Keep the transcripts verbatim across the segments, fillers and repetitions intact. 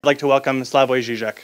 like to welcome SLAVOJ ŽIŽEK.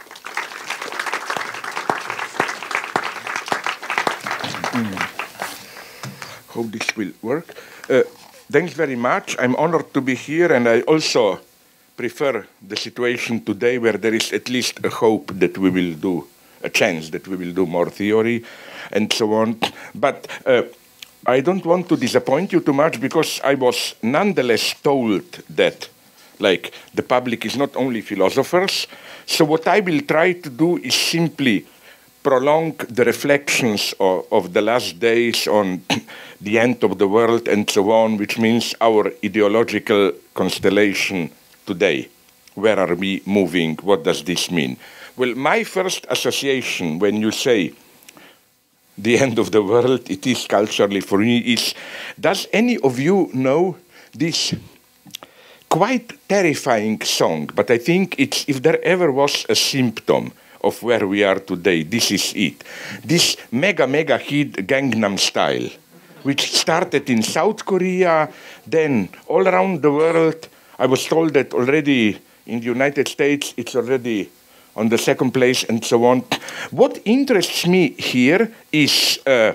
Hope this will work. Uh, thanks very much. I'm honored to be here, and I also prefer the situation today where there is at least a hope that we will do, a chance that we will do more theory and so on. But uh, I don't want to disappoint you too much, because I was nonetheless told that, like, the public is not only philosophers. So what I will try to do is simply prolong the reflections of, of the last days on the end of the world and so on, which means our ideological constellation today. Where are we moving? What does this mean? Well, my first association when you say the end of the world, it is culturally for me, is, does any of you know this quite terrifying song? But I think it's, if there ever was a symptom of where we are today, this is it. This mega, mega hit Gangnam Style, which started in South Korea, then all around the world. I was told that already in the United States, it's already on the second place and so on. What interests me here is uh,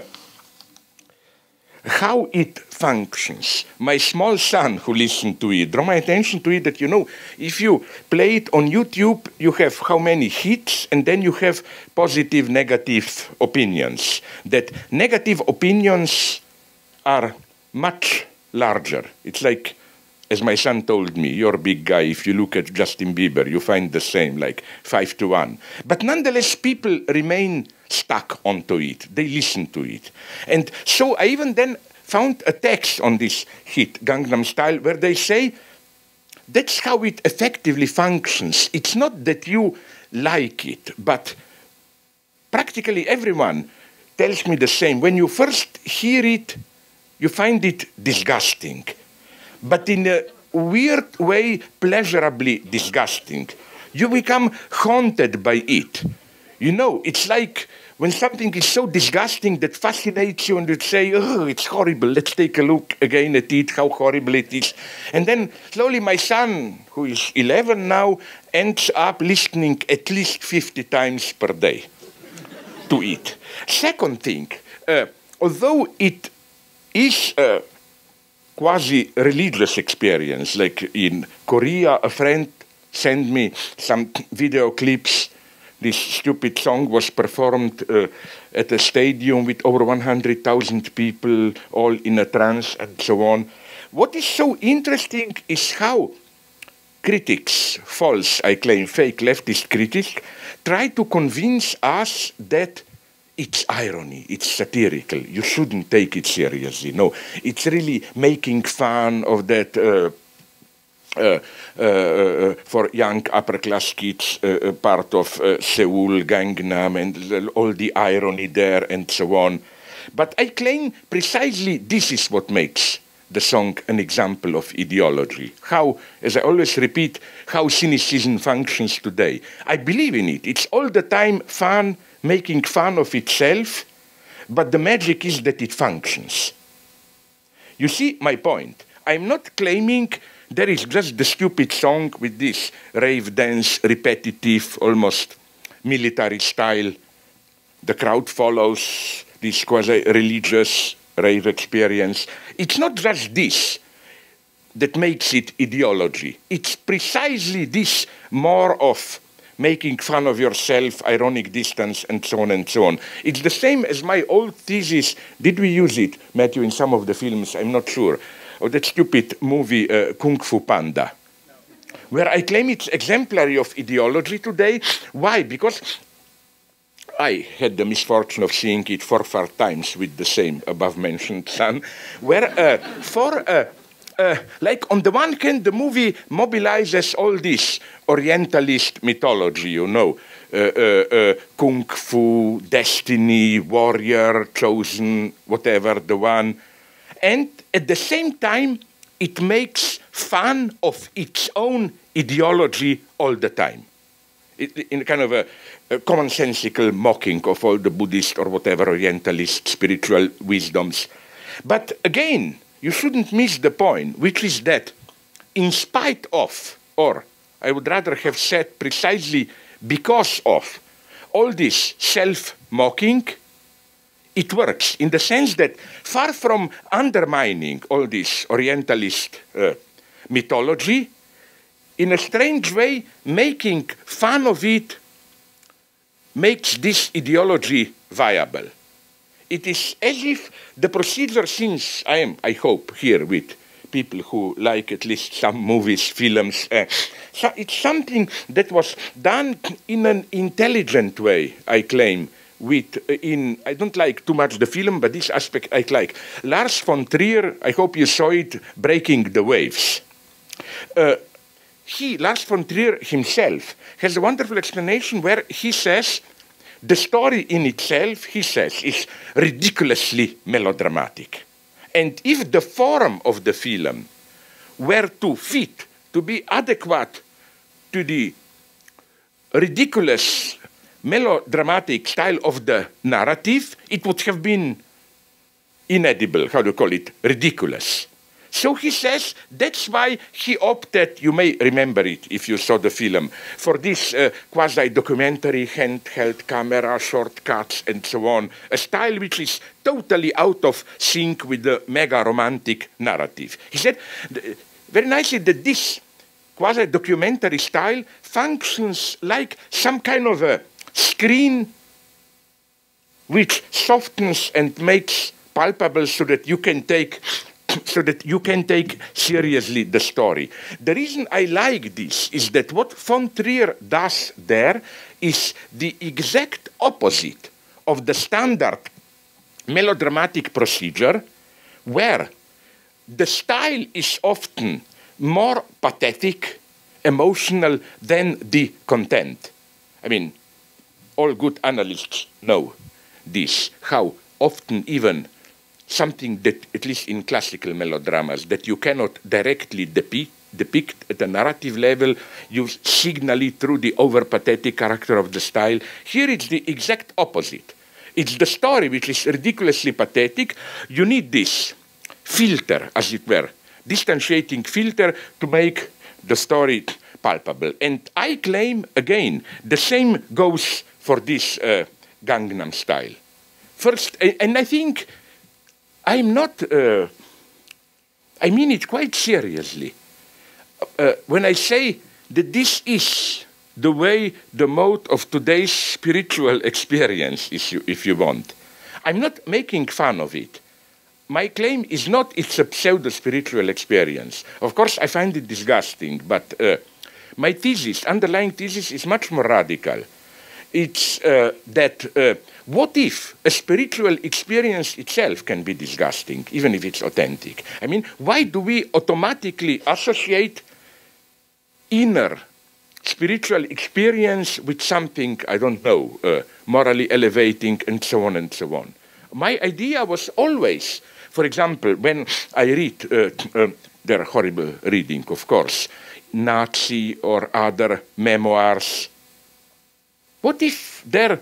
how it functions. My small son who listened to it drew my attention to it that, you know, if you play it on YouTube, you have how many hits, and then you have positive, negative opinions. That negative opinions are much larger. It's like, as my son told me, you're a big guy, if you look at Justin Bieber, you find the same, like five to one. But nonetheless, people remain stuck onto it. They listen to it. And so I even then found a text on this hit, Gangnam Style, where they say, that's how it effectively functions. It's not that you like it, but practically everyone tells me the same. When you first hear it, you find it disgusting. But in a weird way, pleasurably disgusting. You become haunted by it. You know, it's like when something is so disgusting that fascinates you and you say, oh, it's horrible, let's take a look again at it, how horrible it is. And then slowly my son, who is eleven now, ends up listening at least fifty times per day to it. Second thing, uh, although it is a quasi-religious experience, like in Korea, a friend sent me some video clips. This stupid song was performed uh, at a stadium with over one hundred thousand people, all in a trance and so on. What is so interesting is how critics, false, I claim, fake leftist critics, try to convince us that it's irony, it's satirical, you shouldn't take it seriously. No, it's really making fun of that uh, Uh, uh, uh, for young upper-class kids, uh, uh, part of uh, Seoul, Gangnam, and all the irony there, and so on. But I claim precisely this is what makes the song an example of ideology. How, as I always repeat, how cynicism functions today. I believe in it. It's all the time fun, making fun of itself, but the magic is that it functions. You see my point. I'm not claiming there is just the stupid song with this rave dance, repetitive, almost military style. The crowd follows this quasi-religious rave experience. It's not just this that makes it ideology. It's precisely this more of making fun of yourself, ironic distance, and so on and so on. It's the same as my old thesis. Did we use it, Matthew, in some of the films? I'm not sure. Or that stupid movie, uh, Kung Fu Panda, where I claim it's exemplary of ideology today. Why? Because I had the misfortune of seeing it four or five times with the same above-mentioned son, where uh, for, uh, uh, like, on the one hand, the movie mobilizes all this Orientalist mythology, you know, uh, uh, uh, Kung Fu, destiny, warrior, chosen, whatever, the one. And at the same time, it makes fun of its own ideology all the time. It, in kind of a, a commonsensical mocking of all the Buddhist or whatever Orientalist spiritual wisdoms. But again, you shouldn't miss the point, which is that in spite of, or I would rather have said precisely because of all this self-mocking, it works in the sense that far from undermining all this Orientalist uh, mythology, in a strange way, making fun of it makes this ideology viable. It is as if the procedure, since I am, I hope, here with people who like at least some movies, films, uh, so it's something that was done in an intelligent way, I claim, with, uh, in, I don't like too much the film, but this aspect I like. Lars von Trier, I hope you saw it, Breaking the Waves. Uh, he, Lars von Trier himself, has a wonderful explanation where he says, the story in itself, he says, is ridiculously melodramatic. And if the form of the film were to fit, to be adequate to the ridiculous melodramatic style of the narrative, it would have been inedible, how do you call it, ridiculous. So he says that's why he opted, you may remember it if you saw the film, for this uh, quasi-documentary handheld camera, shortcuts and so on, a style which is totally out of sync with the mega-romantic narrative. He said very nicely that this quasi-documentary style functions like some kind of a screen which softens and makes palpable so that you can take so that you can take seriously the story. The reason I like this is that what von Trier does there is the exact opposite of the standard melodramatic procedure, where the style is often more pathetic, emotional than the content. I mean, all good analysts know this, how often even something that, at least in classical melodramas, that you cannot directly depict, depict at a narrative level, you signal it through the over-pathetic character of the style. Here it's the exact opposite. It's the story which is ridiculously pathetic. You need this filter, as it were, distantiating filter to make the story palpable. And I claim, again, the same goes for this uh, Gangnam Style. First, and I think I'm not, uh, I mean it quite seriously. Uh, when I say that this is the way, the mode of today's spiritual experience, if you, if you want, I'm not making fun of it. My claim is not it's a pseudo-spiritual experience. Of course, I find it disgusting, but uh, my thesis, underlying thesis, is much more radical. It's uh, that uh, what if a spiritual experience itself can be disgusting, even if it's authentic? I mean, why do we automatically associate inner spiritual experience with something, I don't know, uh, morally elevating and so on and so on? My idea was always, for example, when I read, uh, uh, they're horrible reading, of course, Nazi or other memoirs. What if there,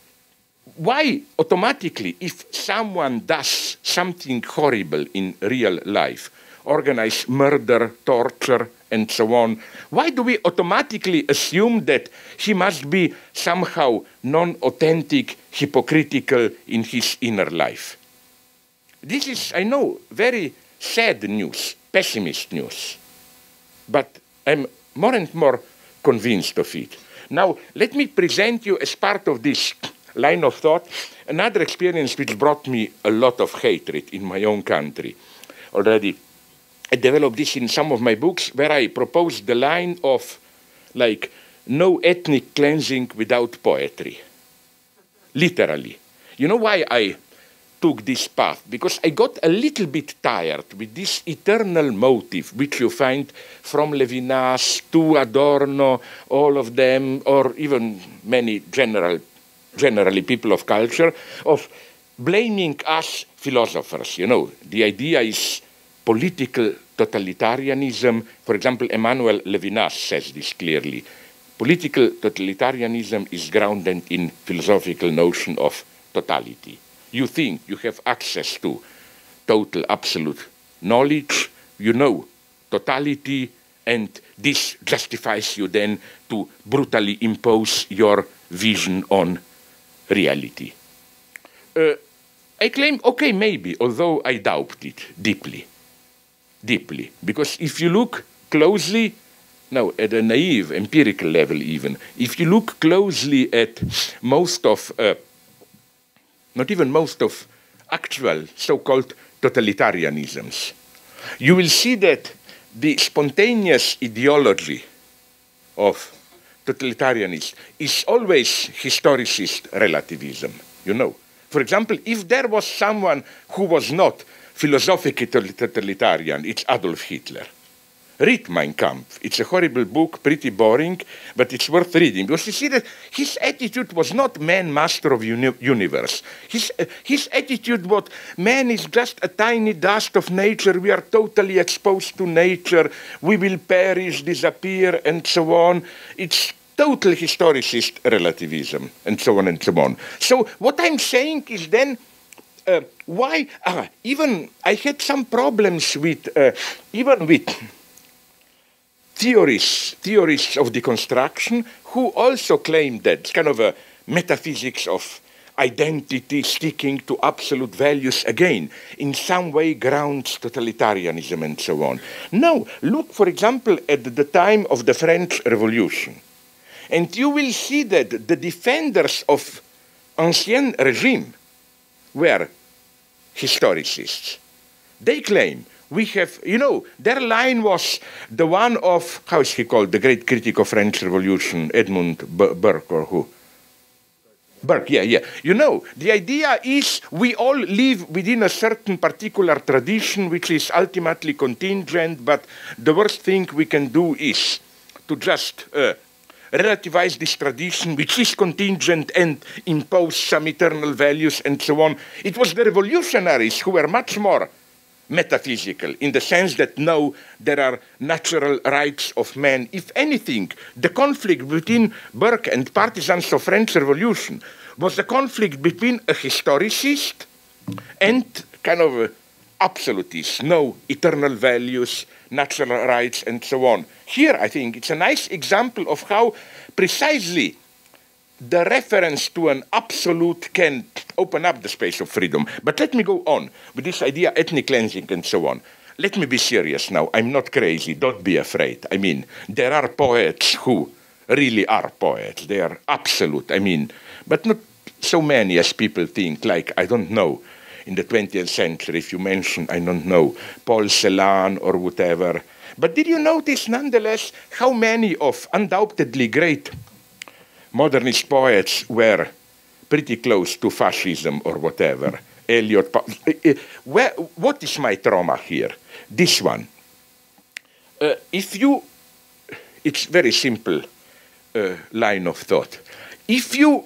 why automatically, if someone does something horrible in real life, organized murder, torture, and so on, why do we automatically assume that he must be somehow non-authentic, hypocritical in his inner life? This is, I know, very sad news, pessimist news, but I'm more and more convinced of it. Now, let me present you, as part of this line of thought, another experience which brought me a lot of hatred in my own country. Already, I developed this in some of my books, where I proposed the line of, like, no ethnic cleansing without poetry. Literally. You know why I took this path? Because I got a little bit tired with this eternal motive, which you find from Levinas to Adorno, all of them, or even many general, generally people of culture, of blaming us philosophers. You know, the idea is political totalitarianism. For example, Emmanuel Levinas says this clearly. Political totalitarianism is grounded in philosophical notion of totality. You think you have access to total, absolute knowledge, you know totality, and this justifies you then to brutally impose your vision on reality. Uh, I claim, okay, maybe, although I doubt it deeply, deeply. Because if you look closely, now at a naive, empirical level even, if you look closely at most of, uh, not even most of actual so-called totalitarianisms, you will see that the spontaneous ideology of totalitarianism is always historicist relativism, you know. For example, if there was someone who was not philosophically totalitarian, it's Adolf Hitler. Read Mein Kampf. It's a horrible book, pretty boring, but it's worth reading. Because you see that his attitude was not man master of uni universe. His, uh, his attitude was man is just a tiny dust of nature. We are totally exposed to nature. We will perish, disappear, and so on. It's total historicist relativism, and so on and so on. So what I'm saying is then, uh, why, uh, even I had some problems with, uh, even with theorists, theorists of deconstruction, who also claim that kind of a metaphysics of identity sticking to absolute values, again, in some way grounds totalitarianism and so on. No, look, for example, at the time of the French Revolution. And you will see that the defenders of ancien regime were historicists. They claim we have, you know, their line was the one of, how is he called, the great critic of French Revolution, Edmund Burke or who? Burke, yeah, yeah. You know, the idea is we all live within a certain particular tradition which is ultimately contingent, but the worst thing we can do is to just uh, relativize this tradition which is contingent and impose some eternal values and so on. It was the revolutionaries who were much more metaphysical, in the sense that no, there are natural rights of man. If anything, the conflict between Burke and partisans of French Revolution was a conflict between a historicist and kind of a absolutist, no eternal values, natural rights, and so on. Here, I think, it's a nice example of how precisely the reference to an absolute can open up the space of freedom. But let me go on with this idea, ethnic cleansing and so on. Let me be serious now. I'm not crazy. Don't be afraid. I mean, there are poets who really are poets. They are absolute. I mean, but not so many as people think. Like, I don't know, in the twentieth century, if you mention, I don't know, Paul Celan or whatever. But did you notice, nonetheless, how many of undoubtedly great modernist poets were pretty close to fascism or whatever? Eliot, where, what is my trauma here? This one. Uh, if you, it's very simple uh, line of thought. If you,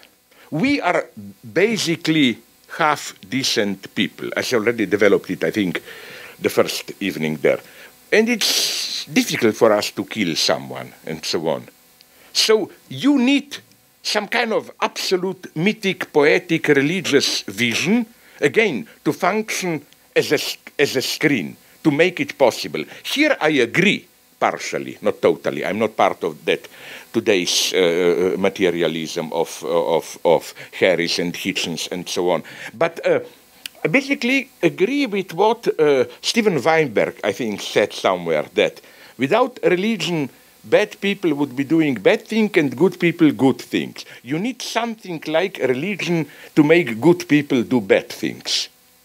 we are basically half decent people, as I already developed it, I think, the first evening there. And it's difficult for us to kill someone and so on. So you need some kind of absolute mythic, poetic, religious vision, again, to function as a, as a screen, to make it possible. Here I agree, partially, not totally. I'm not part of that today's uh, materialism of, of, of Harris and Hitchens and so on. But uh, I basically agree with what uh, Steven Weinberg, I think, said somewhere, that without religion, bad people would be doing bad things and good people good things. You need something like religion to make good people do bad things.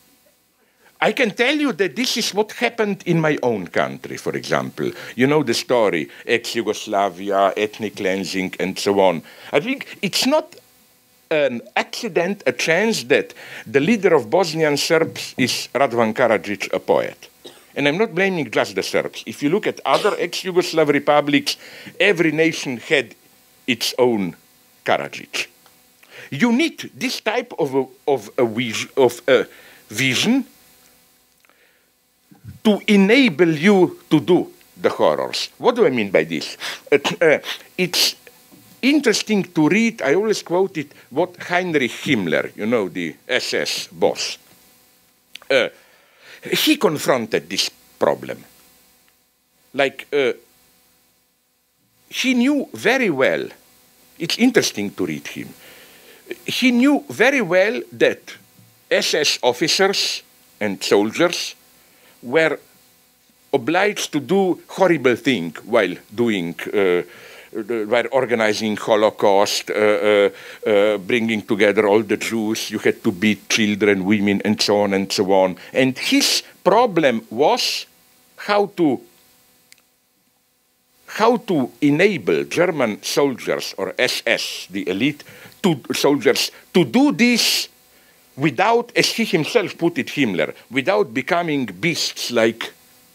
I can tell you that this is what happened in my own country, for example. You know the story, ex-Yugoslavia, ethnic cleansing, and so on. I think it's not an accident, a chance that the leader of Bosnian Serbs is Radovan Karadzic, a poet. And I'm not blaming just the Serbs. If you look at other ex-Yugoslav republics, every nation had its own Karadzic. You need this type of a, of a, of a vision to enable you to do the horrors. What do I mean by this? Uh, uh, it's interesting to read, I always quote it, what Heinrich Himmler, you know, the S S boss, uh, he confronted this problem. Like, uh, he knew very well, it's interesting to read him, he knew very well that S S officers and soldiers were obliged to do horrible things while doing, uh, while organizing Holocaust, uh, uh, uh, bringing together all the Jews. You had to beat children, women, and so on and so on. And his problem was how to how to enable German soldiers or S S, the elite to, soldiers, to do this without, as he himself put it, Himmler, without becoming beasts like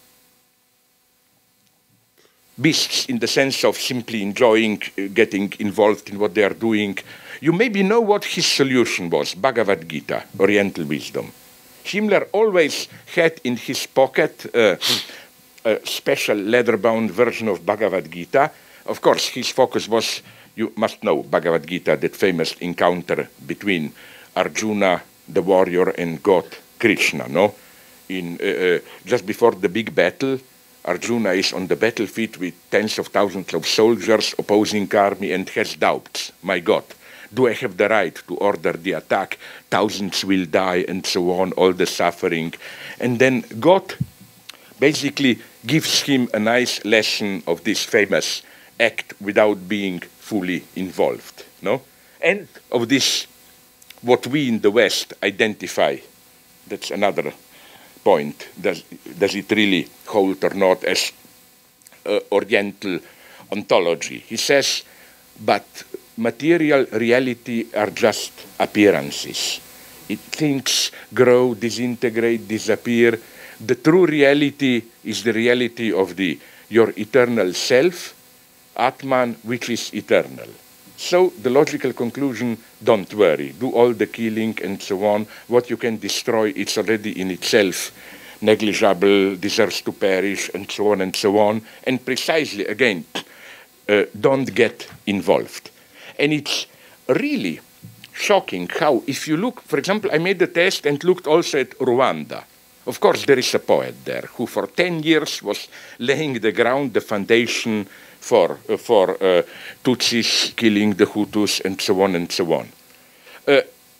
beasts in the sense of simply enjoying, uh, getting involved in what they are doing. You maybe know what his solution was, Bhagavad Gita, Oriental wisdom. Himmler always had in his pocket uh, a special leather-bound version of Bhagavad Gita. Of course, his focus was, you must know, Bhagavad Gita, that famous encounter between Arjuna, the warrior, and God, Krishna, no? In, uh, uh, just before the big battle, Arjuna is on the battlefield with tens of thousands of soldiers, opposing army, and has doubts. My God, do I have the right to order the attack? Thousands will die, and so on, all the suffering. And then God basically gives him a nice lesson of this famous act without being fully involved, no? And of this, what we in the West identify, that's another point. Does, does it really hold or not as uh, Oriental ontology? He says, but material reality are just appearances. It, things grow, disintegrate, disappear. The true reality is the reality of the your eternal self, Atman, which is eternal. So the logical conclusion, don't worry, do all the killing and so on. What you can destroy, it's already in itself negligible, deserves to perish, and so on and so on. And precisely, again, uh, don't get involved. And it's really shocking how, if you look, for example, I made the test and looked also at Rwanda. Of course, there is a poet there who for ten years was laying the ground, the foundation for, uh, for uh, Tutsis killing the Hutus and so on and so on. Uh,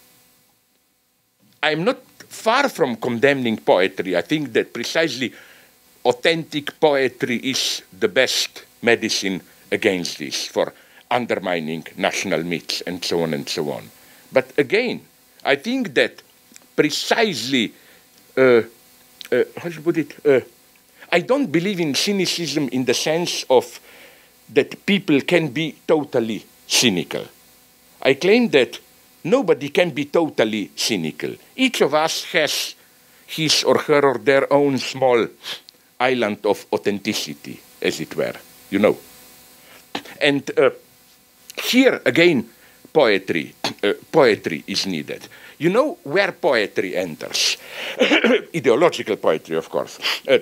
I'm not far from condemning poetry. I think that precisely authentic poetry is the best medicine against this, for undermining national myths and so on and so on. But again, I think that precisely Uh, uh, how should I put it? Uh, I don't believe in cynicism in the sense of that people can be totally cynical. I claim that nobody can be totally cynical. Each of us has his or her or their own small island of authenticity, as it were, you know. And uh, here again, poetry, uh, poetry is needed. You know where poetry enters? Ideological poetry, of course. Uh,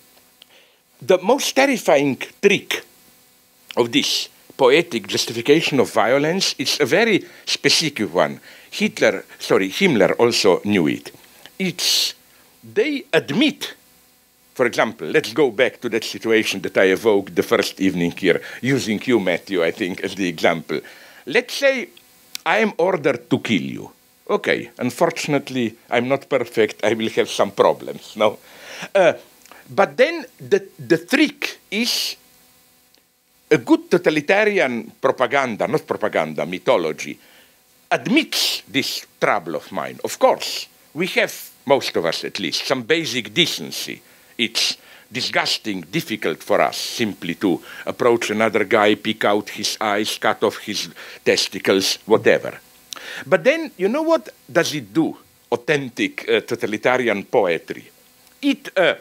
the most terrifying trick of this poetic justification of violence is a very specific one. Hitler, sorry, Himmler also knew it. It's, they admit, for example, let's go back to that situation that I evoked the first evening here, using you, Matthew, I think, as the example. Let's say I am ordered to kill you. Okay, unfortunately, I'm not perfect. I will have some problems, no? Uh, but then the, the trick is a good totalitarian propaganda, not propaganda, mythology, admits this trouble of mine. Of course, we have, most of us at least, some basic decency. It's disgusting, difficult for us simply to approach another guy, pick out his eyes, cut off his testicles, whatever. But then, you know what does it do, authentic uh, totalitarian poetry? It, uh,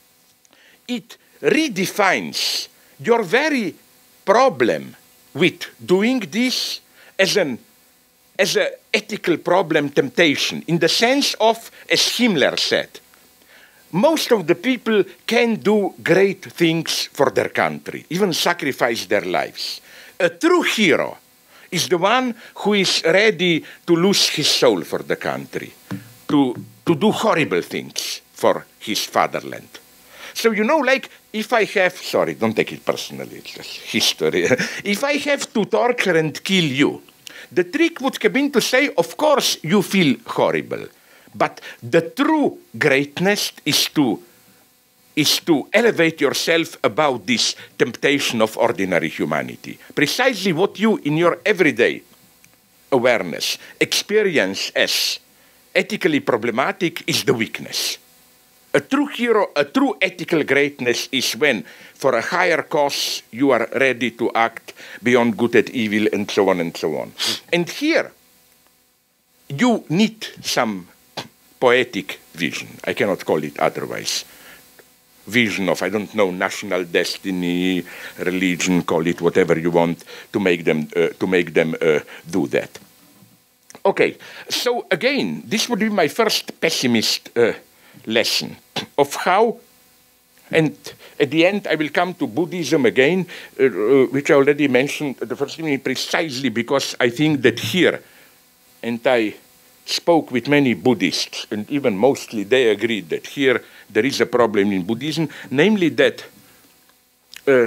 it redefines your very problem with doing this as an as an ethical problem, temptation, in the sense of, as Himmler said, most of the people can do great things for their country, even sacrifice their lives. A true hero is the one who is ready to lose his soul for the country, to, to do horrible things for his fatherland. So, you know, like, if I have, sorry, don't take it personally, it's just history. If I have to torture and kill you, the trick would have been to say, of course, you feel horrible. But the true greatness is to, is to elevate yourself above this temptation of ordinary humanity. Precisely what you, in your everyday awareness, experience as ethically problematic is the weakness. A true hero, a true ethical greatness is when, for a higher cause, you are ready to act beyond good and evil, and so on and so on. And here, you need some poetic vision. I cannot call it otherwise. Vision of, I don't know, national destiny, religion, call it whatever you want, to make them, uh, to make them uh, do that. Okay, so again, this would be my first pessimist uh, lesson of how, and at the end I will come to Buddhism again, uh, uh, which I already mentioned at the first beginning, precisely because I think that here, and I spoke with many Buddhists, and even mostly they agreed that here there is a problem in Buddhism, namely that uh,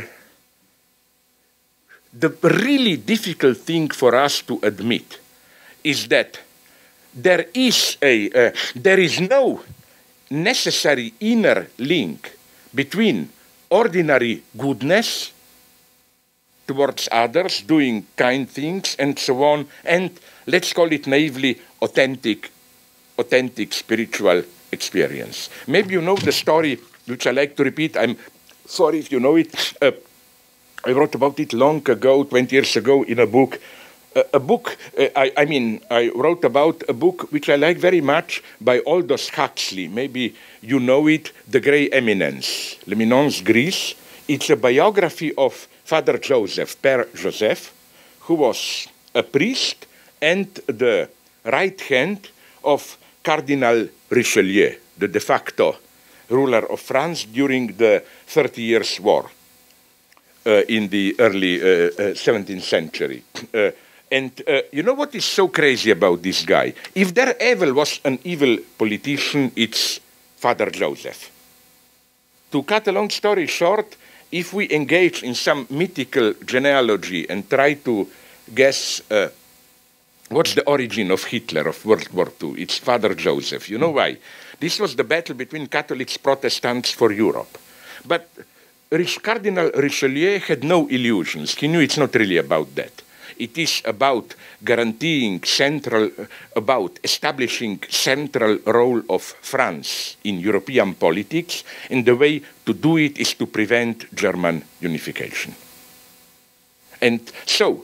the really difficult thing for us to admit is that there is a, uh, there is no necessary inner link between ordinary goodness towards others, doing kind things and so on, and let's call it naively authentic, authentic spiritual experience. Maybe you know the story, which I like to repeat. I'm sorry if you know it. Uh, I wrote about it long ago, twenty years ago, in a book. A book, uh, I, I mean, I wrote about a book which I like very much by Aldous Huxley. Maybe you know it, The Grey Eminence, L'Eminence Grise. It's a biography of Father Joseph, Père Joseph, who was a priest and the right hand of Cardinal Richelieu, the de facto ruler of France during the Thirty Years' War uh, in the early uh, uh, seventeenth century. Uh, And uh, you know what is so crazy about this guy? If there ever was an evil politician, it's Father Joseph. To cut a long story short, if we engage in some mythical genealogy and try to guess uh, what's the origin of Hitler, of World War Two, it's Father Joseph. You know why? This was the battle between Catholics and Protestants for Europe. But Cardinal Richelieu had no illusions. He knew it's not really about that. It is about guaranteeing central, about establishing central role of France in European politics, and the way to do it is to prevent German unification. And so,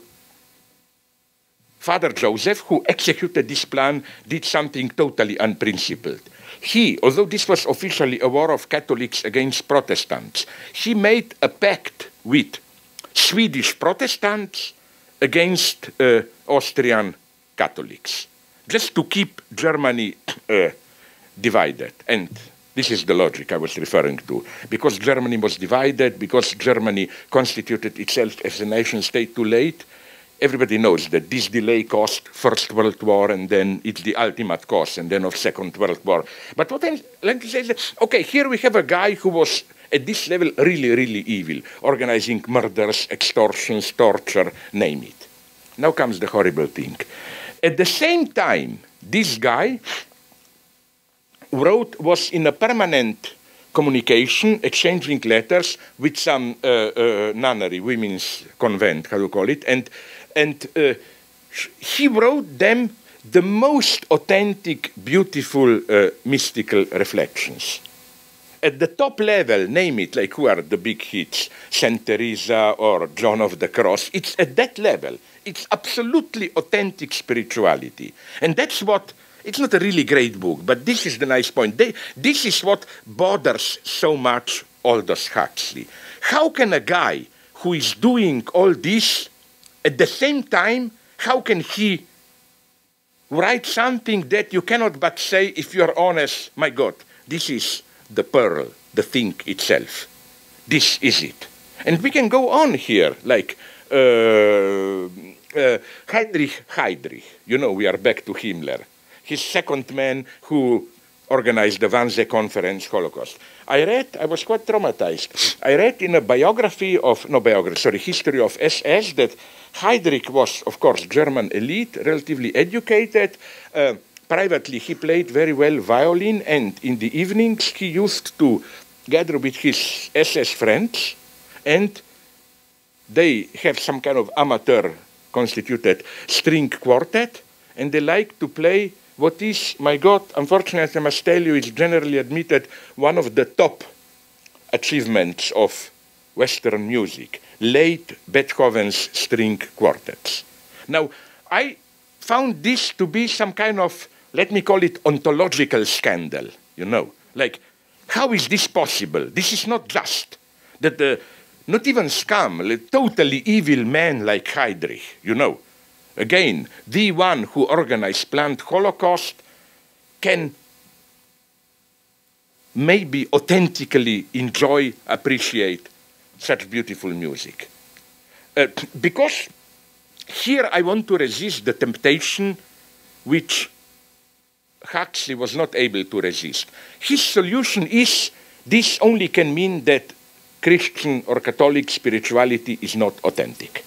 Father Joseph, who executed this plan, did something totally unprincipled. He, although this was officially a war of Catholics against Protestants, he made a pact with Swedish Protestants against uh, Austrian Catholics, just to keep Germany uh, divided. And this is the logic I was referring to. Because Germany was divided, because Germany constituted itself as a nation state too late, everybody knows that this delay caused First World War, and then it's the ultimate cause, and then of Second World War. But what I'm like to say is that, okay, here we have a guy who was at this level really, really evil, organizing murders, extortions, torture, name it. Now comes the horrible thing. At the same time, this guy wrote, was in a permanent communication, exchanging letters with some uh, uh, nunnery, women's convent, how you call it, and, and uh, he wrote them the most authentic, beautiful, uh, mystical reflections. At the top level, name it, like who are the big hits, Saint Teresa or John of the Cross, it's at that level. It's absolutely authentic spirituality. And that's what, it's not a really great book, but this is the nice point. They, this is what bothers so much Aldous Huxley. How can a guy who is doing all this, at the same time, how can he write something that you cannot but say, if you're honest, my God, this is the pearl, the thing itself. This is it. And we can go on here, like uh, uh, Heinrich Heydrich. You know, we are back to Himmler. His second man who organized the Wannsee Conference Holocaust. I read, I was quite traumatized. I read in a biography of, no biography, sorry, history of S S that Heydrich was, of course, German elite, relatively educated. Uh, privately, he played very well violin, and in the evenings, he used to gather with his S S friends, and they have some kind of amateur constituted string quartet, and they like to play what is, my God, unfortunately I must tell you, is generally admitted one of the top achievements of Western music, late Beethoven's string quartets. Now, I found this to be some kind of, let me call it, ontological scandal, you know. Like, how is this possible? This is not just that the, not even scum, a totally evil man like Heydrich, you know. Again, the one who organized planned Holocaust can maybe authentically enjoy, appreciate such beautiful music. Uh, because here I want to resist the temptation which Huxley was not able to resist. His solution is this only can mean that Christian or Catholic spirituality is not authentic.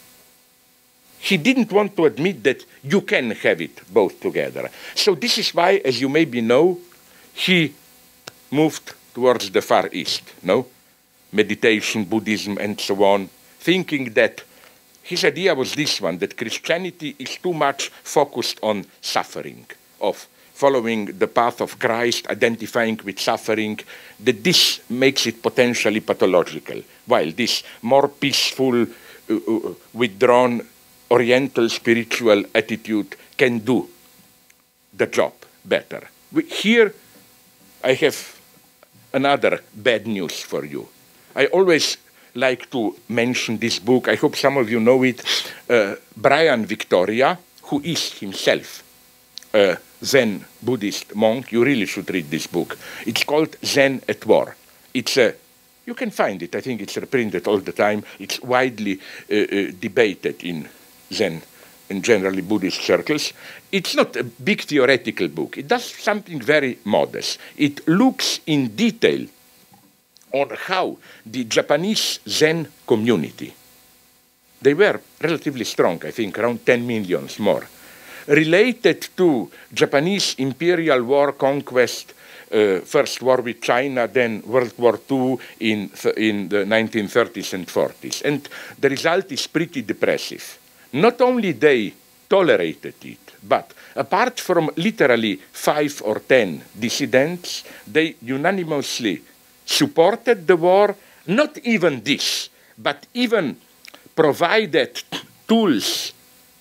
He didn't want to admit that you can have it both together. So this is why, as you maybe know, he moved towards the Far East, no? Meditation, Buddhism, and so on, thinking that his idea was this one, that Christianity is too much focused on suffering, of following the path of Christ, identifying with suffering, that this makes it potentially pathological, while this more peaceful, uh, uh, withdrawn, Oriental spiritual attitude can do the job better. We, here, I have another bad news for you. I always like to mention this book. I hope some of you know it. Uh, Brian Victoria, who is himself a Zen Buddhist monk. You really should read this book. It's called Zen at War. It's a, you can find it. I think it's reprinted all the time. It's widely uh, uh, debated in Zen and generally Buddhist circles. It's not a big theoretical book. It does something very modest. It looks in detail on how the Japanese Zen community, they were relatively strong, I think, around ten million more, related to Japanese imperial war conquest, uh, first war with China, then World War Two in, th in the nineteen thirties and forties. And the result is pretty depressive. Not only they tolerated it, but apart from literally five or ten dissidents, they unanimously supported the war, not even this, but even provided tools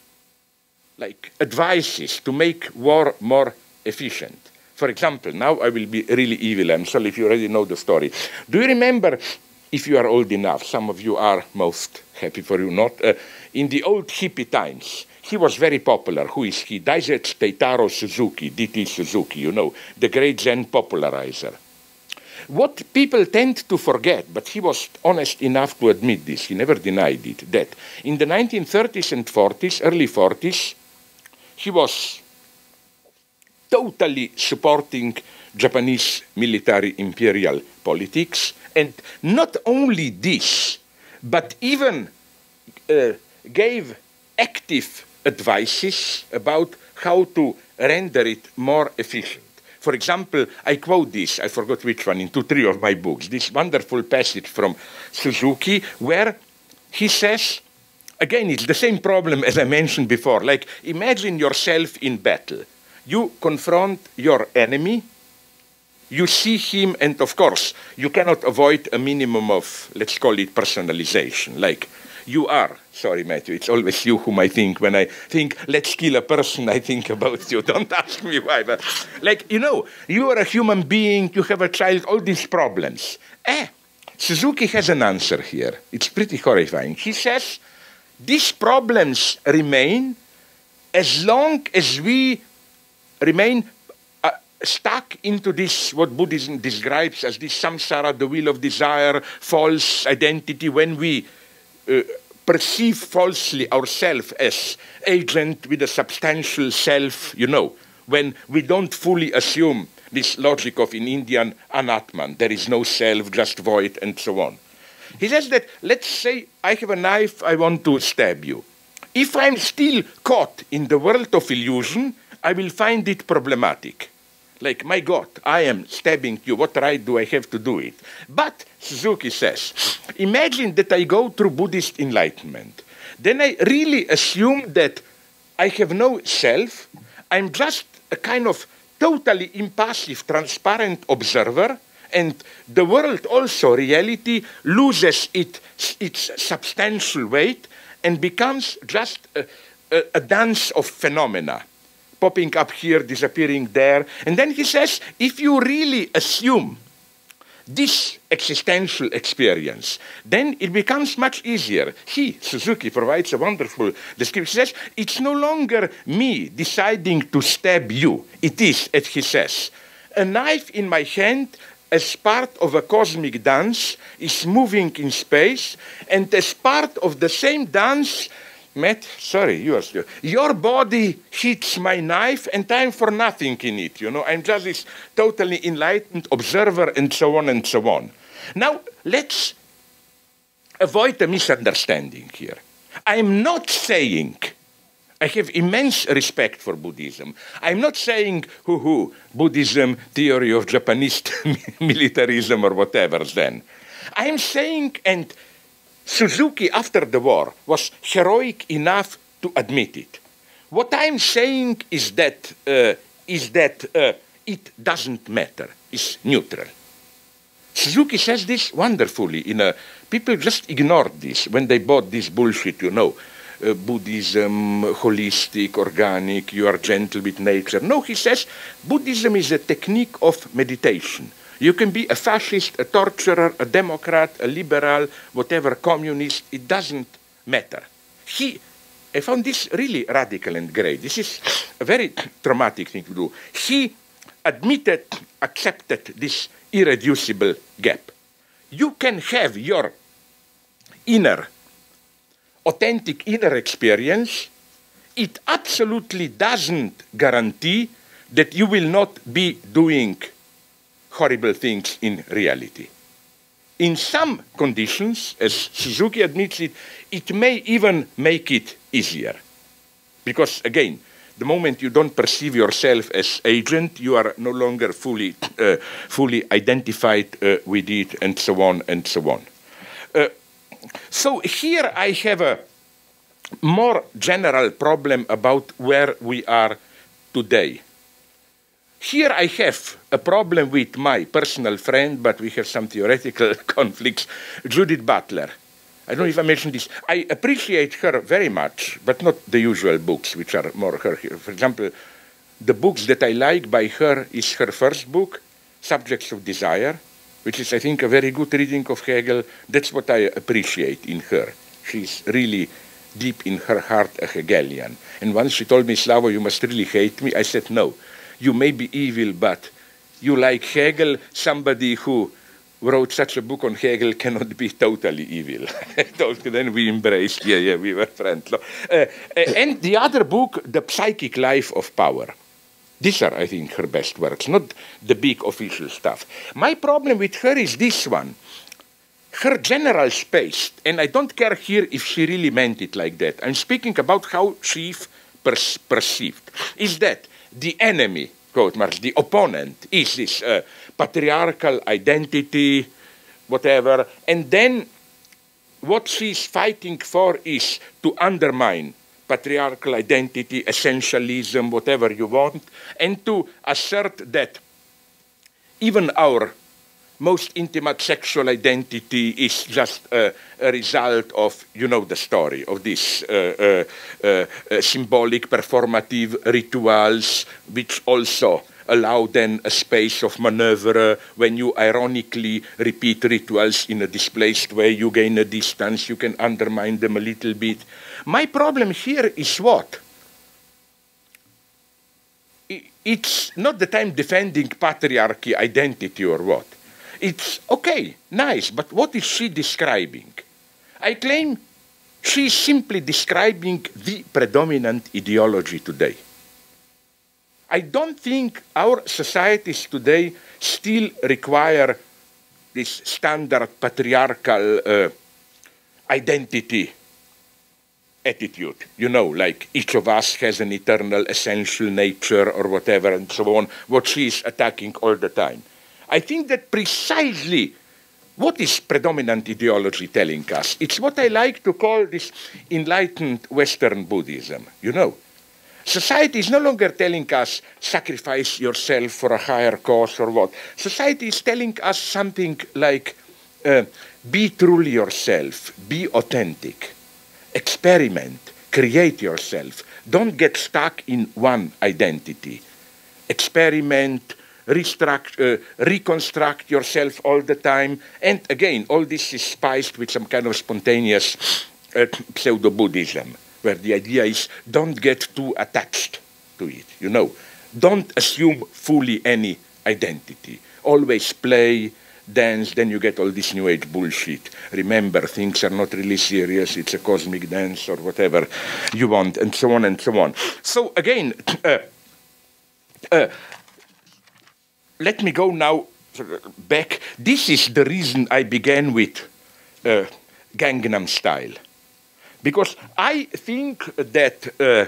like advices to make war more efficient. For example, now I will be really evil, I'm sorry if you already know the story. Do you remember, if you are old enough, some of you are, most happy for you not, uh, in the old hippie times, he was very popular. Who is he? Daisetsu Teitaro Suzuki, D T Suzuki, you know, the great Zen popularizer. What people tend to forget, but he was honest enough to admit this, he never denied it, that in the nineteen thirties and forties, early forties, he was totally supporting Japanese military imperial politics, and not only this, but even uh, gave active advices about how to render it more efficient. For example, I quote this, I forgot which one, in two, three of my books, this wonderful passage from Suzuki, where he says, again, it's the same problem as I mentioned before, like imagine yourself in battle. You confront your enemy, you see him, and of course, you cannot avoid a minimum of, let's call it personalization, like you are, sorry Matthew, it's always you whom I think, when I think, let's kill a person, I think about you, don't ask me why, but like, you know, you are a human being, you have a child, all these problems. Eh, Suzuki has an answer here, it's pretty horrifying. He says, these problems remain as long as we remain uh, stuck into this, what Buddhism describes as this samsara, the wheel of desire, false identity, when we uh, perceive falsely ourselves as agent with a substantial self, you know, when we don't fully assume this logic of, in Indian, anatman. There is no self, just void, and so on. He says that, let's say I have a knife, I want to stab you. If I'm still caught in the world of illusion, I will find it problematic. Like, my God, I am stabbing you. What right do I have to do it? But, Suzuki says, imagine that I go through Buddhist enlightenment. Then I really assume that I have no self. I'm just a kind of totally impassive, transparent observer. And the world also, reality, loses it, its substantial weight and becomes just a, a, a dance of phenomena. Popping up here, disappearing there. And then he says, if you really assume this existential experience, then it becomes much easier. He, Suzuki, provides a wonderful description. He says, it's no longer me deciding to stab you. It is, as he says, a knife in my hand as part of a cosmic dance is moving in space, and as part of the same dance, Matt, sorry, yours. Your body hits my knife and I'm for nothing in it, you know. I'm just this totally enlightened observer and so on and so on. Now, let's avoid a misunderstanding here. I'm not saying, I have immense respect for Buddhism. I'm not saying, hoo-hoo, Buddhism, theory of Japanese militarism or whatever then. I'm saying, and Suzuki, after the war, was heroic enough to admit it. What I'm saying is that, uh, is that uh, it doesn't matter. It's neutral. Suzuki says this wonderfully. In a, people just ignored this when they bought this bullshit, you know. Uh, Buddhism, holistic, organic, you are gentle with nature. No, he says Buddhism is a technique of meditation. You can be a fascist, a torturer, a Democrat, a liberal, whatever, communist, it doesn't matter. He, I found this really radical and great. This is a very traumatic thing to do. He admitted, accepted this irreducible gap. You can have your inner, authentic inner experience. It absolutely doesn't guarantee that you will not be doing horrible things in reality. In some conditions, as Suzuki admits it, it may even make it easier. Because again, the moment you don't perceive yourself as agent, you are no longer fully, uh, fully identified uh, with it, and so on and so on. Uh, so here I have a more general problem about where we are today. Here I have a problem with my personal friend, but we have some theoretical conflicts, Judith Butler. I don't know if I mentioned this. I appreciate her very much, but not the usual books, which are more her. For example, the books that I like by her is her first book, Subjects of Desire, which is, I think, a very good reading of Hegel. That's what I appreciate in her. She's really deep in her heart a Hegelian. And once she told me, Slavo, you must really hate me, I said, no. You may be evil, but you like Hegel. Somebody who wrote such a book on Hegel cannot be totally evil. Then we embraced, yeah, yeah, we were friends. Uh, uh, and the other book, The Psychic Life of Power. These are, I think, her best works, not the big official stuff. My problem with her is this one. Her general space, and I don't care here if she really meant it like that. I'm speaking about how she per perceived, is that the enemy, quote marks, the opponent, is this uh, patriarchal identity, whatever, and then what she's fighting for is to undermine patriarchal identity, essentialism, whatever you want, and to assert that even our most intimate sexual identity is just uh, a result of, you know the story, of these uh, uh, uh, uh, symbolic performative rituals, which also allow then a space of maneuver. When you ironically repeat rituals in a displaced way, you gain a distance, you can undermine them a little bit. My problem here is what? It's not that I'm defending patriarchy identity or what. It's okay, nice, but what is she describing? I claim she's simply describing the predominant ideology today. I don't think our societies today still require this standard patriarchal uh, identity attitude. You know, like each of us has an eternal essential nature or whatever and so on, what she is attacking all the time. I think that precisely what is predominant ideology telling us? It's what I like to call this enlightened Western Buddhism, you know. Society is no longer telling us, sacrifice yourself for a higher cause or what. Society is telling us something like, uh, be truly yourself, be authentic, experiment, create yourself. Don't get stuck in one identity. Experiment, restruct, uh, reconstruct yourself all the time. And again, all this is spiced with some kind of spontaneous uh, pseudo-Buddhism, where the idea is don't get too attached to it, you know. Don't assume fully any identity. Always play, dance, then you get all this New Age bullshit. Remember, things are not really serious, it's a cosmic dance or whatever you want, and so on and so on. So again, uh, uh, let me go now back. This is the reason I began with uh, Gangnam Style. Because I think that uh,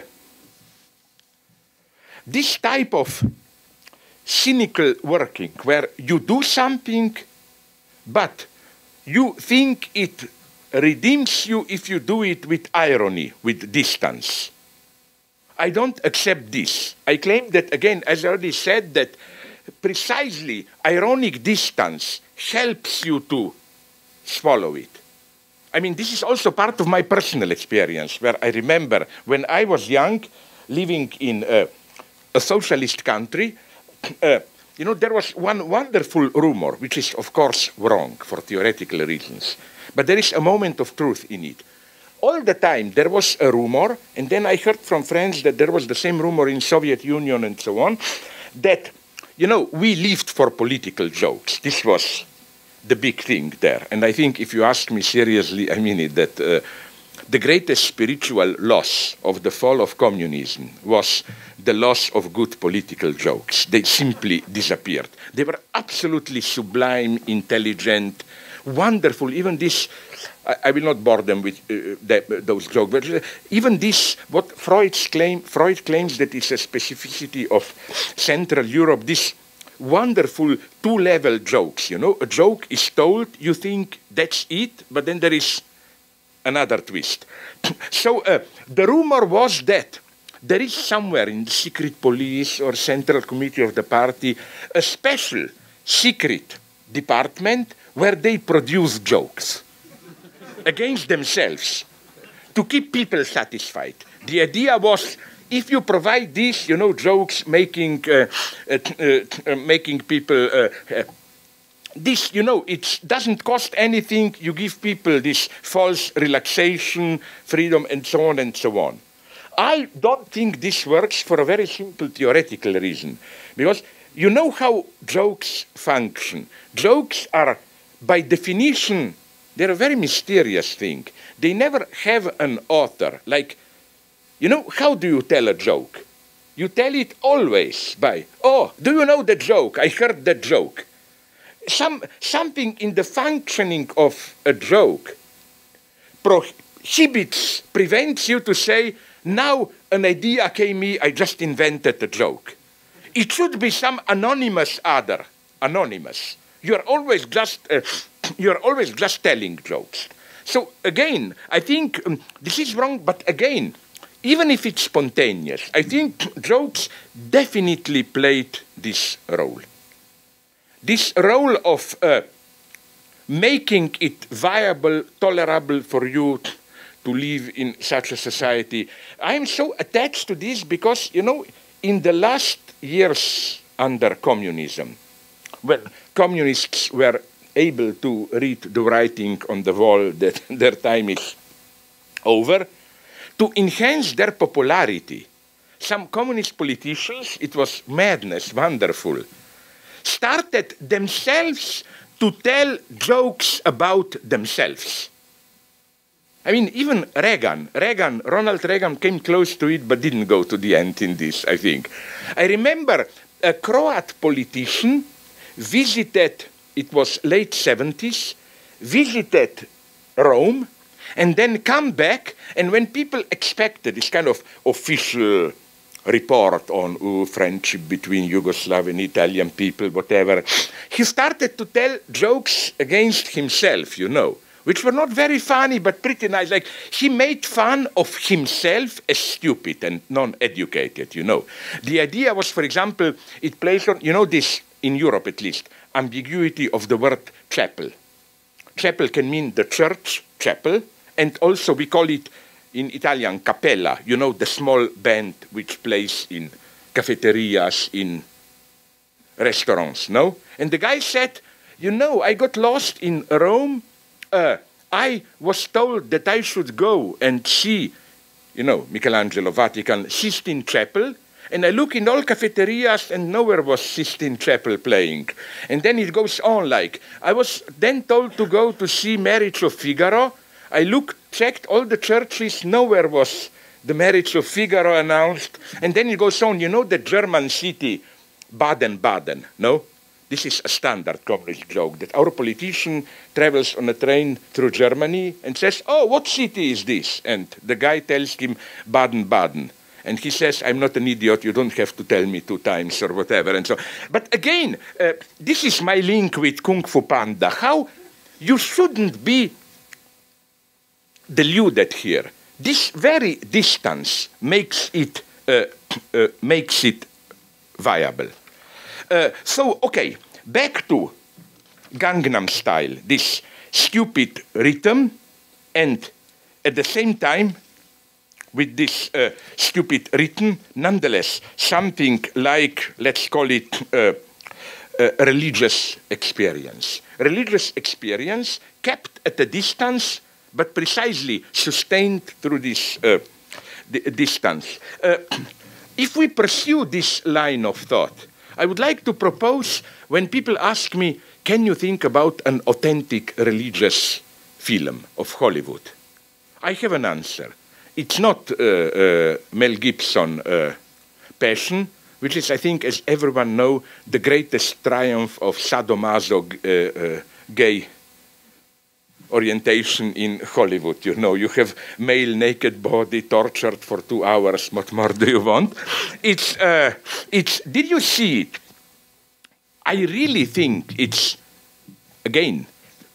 this type of cynical working, where you do something, but you think it redeems you if you do it with irony, with distance. I don't accept this. I claim that, again, as I already said, that precisely ironic distance helps you to swallow it. I mean, this is also part of my personal experience, where I remember when I was young, living in uh, a socialist country, uh, you know, there was one wonderful rumor, which is, of course, wrong for theoretical reasons, but there is a moment of truth in it. All the time there was a rumor, and then I heard from friends that there was the same rumor in Soviet Union and so on, that, you know, we lived for political jokes. This was the big thing there. And I think if you ask me seriously, I mean it, that uh, the greatest spiritual loss of the fall of communism was the loss of good political jokes. They simply disappeared. They were absolutely sublime, intelligent, wonderful. Even this, I, I will not bore them with uh, the, those jokes, but uh, even this, what Freud's claim, Freud claims that it's a specificity of Central Europe, this wonderful two-level jokes, you know. A joke is told, you think that's it, but then there is another twist. So uh, the rumor was that there is somewhere in the secret police or central committee of the party a special secret department where they produce jokes against themselves to keep people satisfied. The idea was, if you provide these, you know, jokes, making uh, uh, uh, making people uh, uh, this, you know, it doesn't cost anything. You give people this false relaxation, freedom, and so on and so on. I don't think this works for a very simple theoretical reason, because you know how jokes function. Jokes are, by definition, they're a very mysterious thing. They never have an author. Like, you know, how do you tell a joke? You tell it always by, oh, do you know the joke? I heard that joke. Some, something in the functioning of a joke prohibits, prevents you to say, now an idea came me, I just invented a joke. It should be some anonymous other, anonymous. You're always just, uh, you're always just telling jokes. So again, I think um, this is wrong, but again, even if it's spontaneous, I think jokes definitely played this role. This role of uh, making it viable, tolerable for you to live in such a society. I am so attached to this because, you know, in the last years under communism, when communists were able to read the writing on the wall that their time is over, to enhance their popularity, some communist politicians, it was madness, wonderful, started themselves to tell jokes about themselves. I mean, even Reagan, Reagan, Ronald Reagan came close to it, but didn't go to the end in this, I think. I remember a Croat politician visited, it was late seventies, visited Rome, and then come back, and when people expected this kind of official report on uh, friendship between Yugoslav and Italian people, whatever, he started to tell jokes against himself, you know, which were not very funny, but pretty nice. Like, he made fun of himself as stupid and non-educated, you know. The idea was, for example, it plays on, you know, this, in Europe at least, ambiguity of the word chapel. Chapel can mean the church, chapel, and also we call it in Italian cappella, you know, the small band which plays in cafeterias, in restaurants, no? And the guy said, you know, I got lost in Rome. Uh, I was told that I should go and see, you know, Michelangelo, Vatican, Sistine Chapel, and I look in all cafeterias and nowhere was Sistine Chapel playing. And then it goes on like, I was then told to go to see Marriage of Figaro. I looked, checked all the churches, nowhere was the Marriage of Figaro announced. And then it goes on, you know the German city, Baden-Baden, no? This is a standard communist joke, that our politician travels on a train through Germany and says, oh, what city is this? And the guy tells him, Baden-Baden. And he says, I'm not an idiot, you don't have to tell me two times or whatever. And so, but again, uh, this is my link with Kung Fu Panda. How you shouldn't be deluded here. This very distance makes it, uh, uh, makes it viable. Uh, so, okay, back to Gangnam Style, this stupid rhythm, and at the same time, with this uh, stupid rhythm, nonetheless, something like, let's call it, uh, uh, religious experience. Religious experience kept at a distance, but precisely sustained through this uh, distance. Uh, if we pursue this line of thought, I would like to propose, when people ask me, can you think about an authentic religious film of Hollywood? I have an answer. It's not uh, uh, Mel Gibson uh, Passion, which is, I think, as everyone knows, the greatest triumph of sadomaso uh, uh, gay orientation in Hollywood. You know, you have male naked body tortured for two hours. What more do you want? It's, uh, it's, did you see it? I really think it's, again,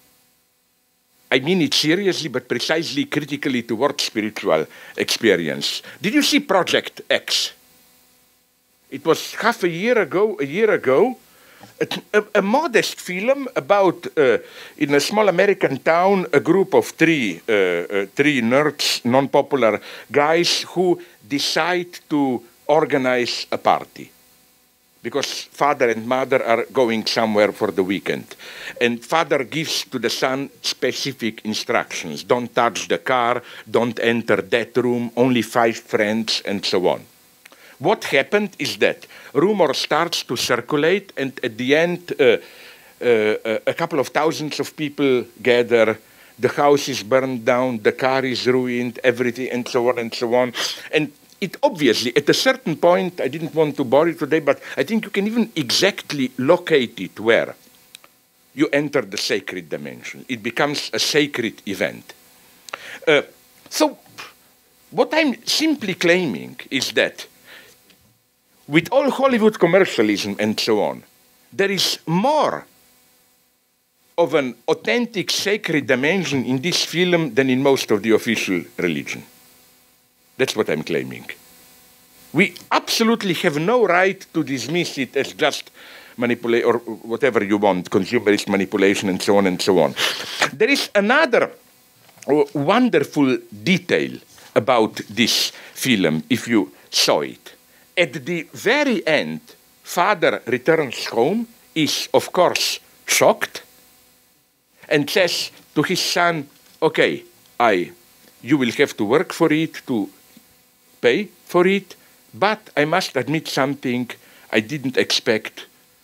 I mean it seriously, but precisely critically towards spiritual experience. Did you see Project X? It was half a year ago, a year ago, A, a, a modest film about, uh, in a small American town, a group of three, uh, uh, three nerds, non-popular guys who decide to organize a party. Because father and mother are going somewhere for the weekend. And father gives to the son specific instructions. Don't touch the car, don't enter that room, only five friends, and so on. What happened is that rumor starts to circulate, and at the end, uh, uh, a couple of thousands of people gather, the house is burned down, the car is ruined, everything, and so on and so on. And it obviously, at a certain point, I didn't want to bore you today, but I think you can even exactly locate it where you enter the sacred dimension. It becomes a sacred event. Uh, so what I'm simply claiming is that with all Hollywood commercialism and so on, there is more of an authentic sacred dimension in this film than in most of the official religion. That's what I'm claiming. We absolutely have no right to dismiss it as just manipulation or whatever you want, consumerist manipulation and so on and so on. There is another wonderful detail about this film, if you saw it. At the very end, father returns home, is of course shocked, and says to his son, okay, I, you will have to work for it, to pay for it, but I must admit something, I didn't expect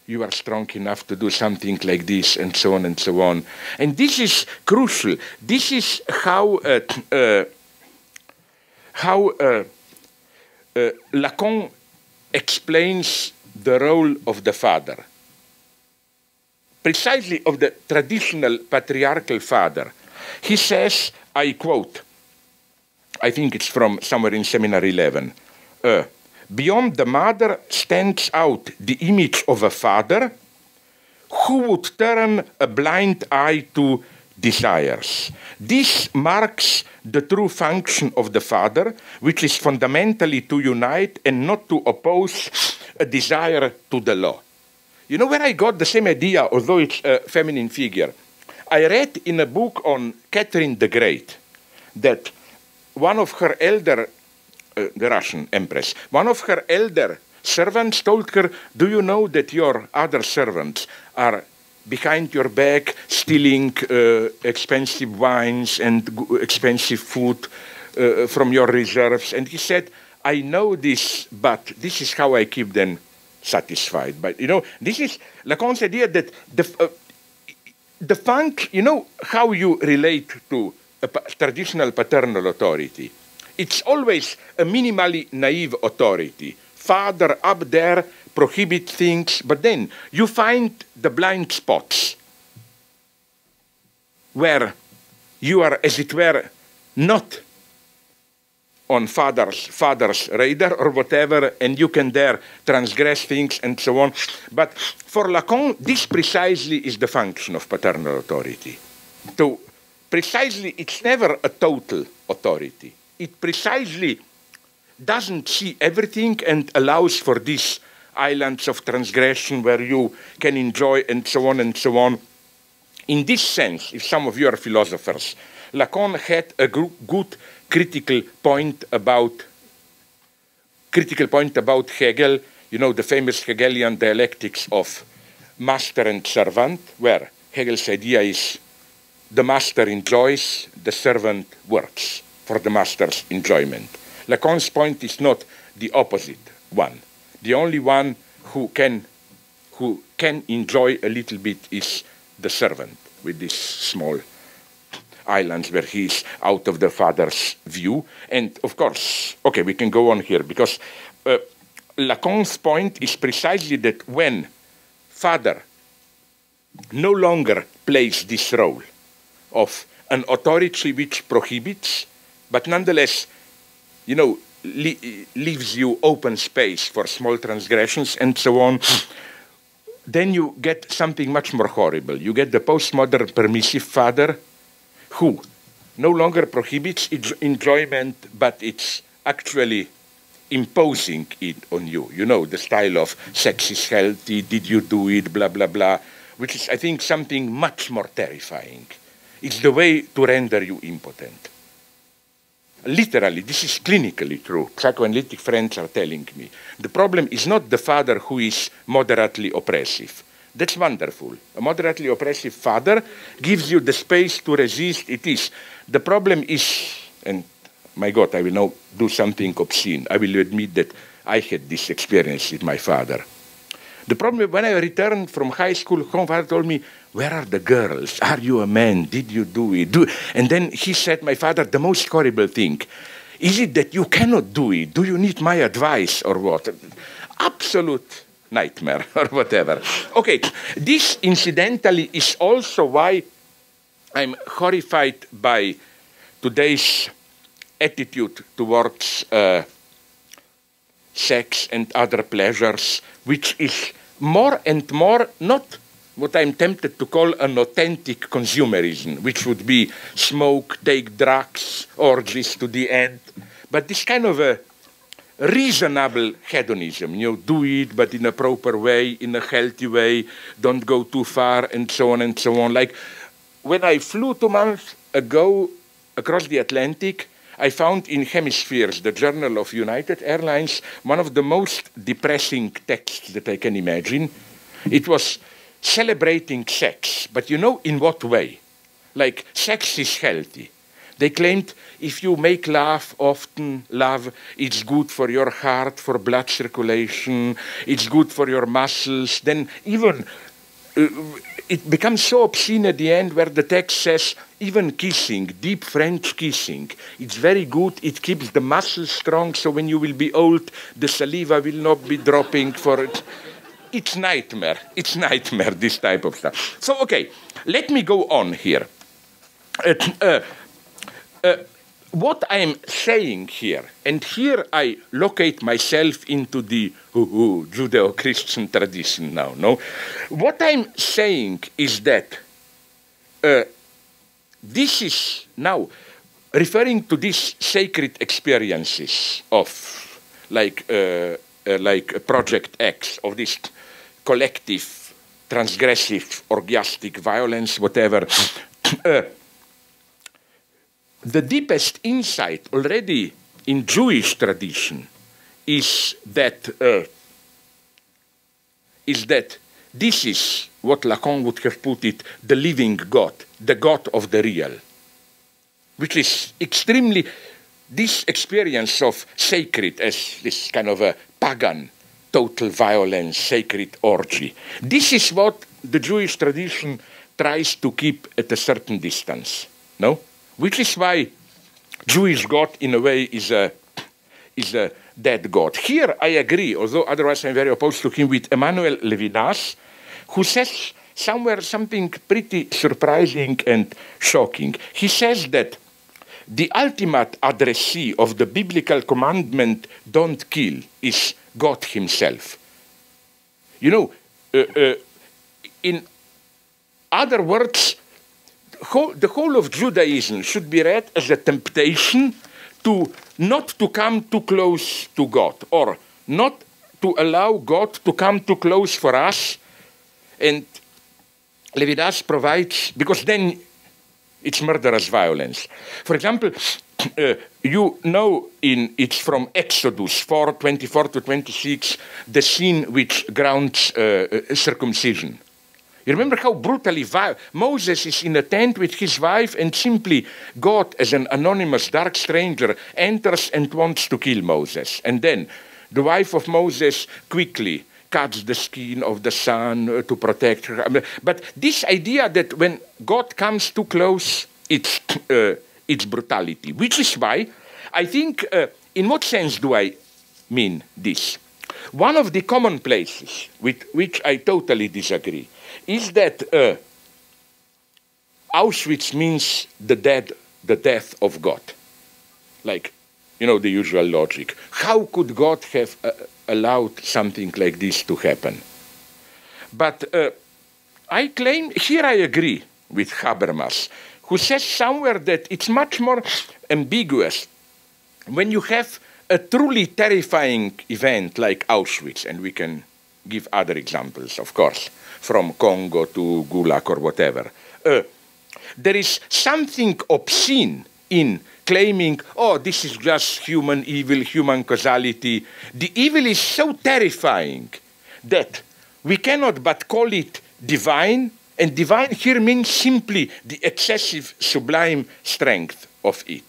you are strong enough to do something like this, and so on and so on. And this is crucial. This is how uh, uh, how uh, uh, Lacan explains the role of the father, precisely of the traditional patriarchal father. He says, I quote, I think it's from somewhere in Seminar eleven, uh, beyond the mother stands out the image of a father who would turn a blind eye to desires. This marks the true function of the father, which is fundamentally to unite and not to oppose a desire to the law. You know where I got the same idea, although it's a feminine figure? I read in a book on Catherine the Great that one of her elder Uh, the Russian empress, one of her elder servants told her, do you know that your other servants are behind your back stealing uh, expensive wines and expensive food uh, from your reserves? And he said, I know this, but this is how I keep them satisfied. But, you know, this is Lacan's idea that the, uh, the funk, you know, how you relate to a pa traditional paternal authority. It's always a minimally naive authority. Father up there prohibits things, but then you find the blind spots where you are, as it were, not on father's, father's radar or whatever, and you can there transgress things and so on. But for Lacan, this precisely is the function of paternal authority. So precisely, it's never a total authority. It precisely doesn't see everything and allows for these islands of transgression where you can enjoy and so on and so on. In this sense, if some of you are philosophers, Lacan had a good critical point about critical point about Hegel, you know, the famous Hegelian dialectics of master and servant, where Hegel's idea is the master enjoys, the servant works for the master's enjoyment. Lacan's point is not the opposite one. The only one who can, who can enjoy a little bit is the servant, with these small islands where he's out of the father's view. And of course, okay, we can go on here, because uh, Lacan's point is precisely that when father no longer plays this role of an authority which prohibits, but nonetheless, you know, li leaves you open space for small transgressions and so on, then you get something much more horrible. You get the postmodern permissive father who no longer prohibits enjoyment, but it's actually imposing it on you. You know, the style of sex is healthy, did you do it, blah, blah, blah, which is, I think, something much more terrifying. It's the way to render you impotent. Literally, this is clinically true. Psychoanalytic friends are telling me. The problem is not the father who is moderately oppressive. That's wonderful. A moderately oppressive father gives you the space to resist. It is. The problem is, and my God, I will now do something obscene. I will admit that I had this experience with my father. The problem, when I returned from high school, my father told me, where are the girls? Are you a man? Did you do it? Do and then he said, my father, the most horrible thing, is it that you cannot do it? Do you need my advice or what? Absolute nightmare or whatever. Okay, this incidentally is also why I'm horrified by today's attitude towards uh, sex and other pleasures, which is more and more not what I'm tempted to call an authentic consumerism, which would be smoke, take drugs, orgies to the end, but this kind of a reasonable hedonism, you know, do it, but in a proper way, in a healthy way, don't go too far, and so on and so on. Like, when I flew two months ago across the Atlantic, I found in Hemispheres, the Journal of United Airlines, one of the most depressing texts that I can imagine. It was celebrating sex, but you know in what way? Like, sex is healthy. They claimed if you make love often, love, it's good for your heart, for blood circulation, it's good for your muscles. Then even uh, it becomes so obscene at the end where the text says even kissing, deep French kissing, it's very good, it keeps the muscles strong, so when you will be old, the saliva will not be dropping for it. It's nightmare, it's nightmare, this type of stuff. So, okay, let me go on here. Uh, uh, uh, what I'm saying here, and here I locate myself into the uh, uh, Judeo-Christian tradition now, no? What I'm saying is that uh, this is now referring to these sacred experiences of like, uh, uh, like Project X, of this collective, transgressive, orgiastic violence, whatever. uh, The deepest insight already in Jewish tradition is that, uh, is that this is what Lacan would have put it, the living God, the God of the real, which is extremely, this experience of sacred as this kind of a pagan, total violence, sacred orgy. This is what the Jewish tradition tries to keep at a certain distance, no? Which is why Jewish God, in a way, is a, is a dead God. Here I agree, although otherwise I'm very opposed to him, with Emmanuel Levinas, who says somewhere something pretty surprising and shocking. He says that the ultimate addressee of the biblical commandment, don't kill, is God himself. You know, uh, uh, in other words, Whole, the whole of Judaism should be read as a temptation to not to come too close to God, or not to allow God to come too close for us. And Levinas provides, because then it's murderous violence. For example, uh, you know, in it's from Exodus four, twenty-four to twenty-six, the scene which grounds uh, circumcision. You remember how brutally violent Moses is in a tent with his wife, and simply God, as an anonymous dark stranger, enters and wants to kill Moses. And then the wife of Moses quickly cuts the skin of the son uh, to protect her. But this idea that when God comes too close, it's, uh, it's brutality. Which is why I think, uh, in what sense do I mean this? One of the common places with which I totally disagree is that uh, Auschwitz means the dead, the death of God. Like, you know, the usual logic. How could God have uh, allowed something like this to happen? But uh, I claim, here I agree with Habermas, who says somewhere that it's much more ambiguous when you have a truly terrifying event like Auschwitz, and we can give other examples, of course, from Congo to Gulag or whatever. Uh, there is something obscene in claiming, oh, this is just human evil, human causality. The evil is so terrifying that we cannot but call it divine, and divine here means simply the excessive, sublime strength of it.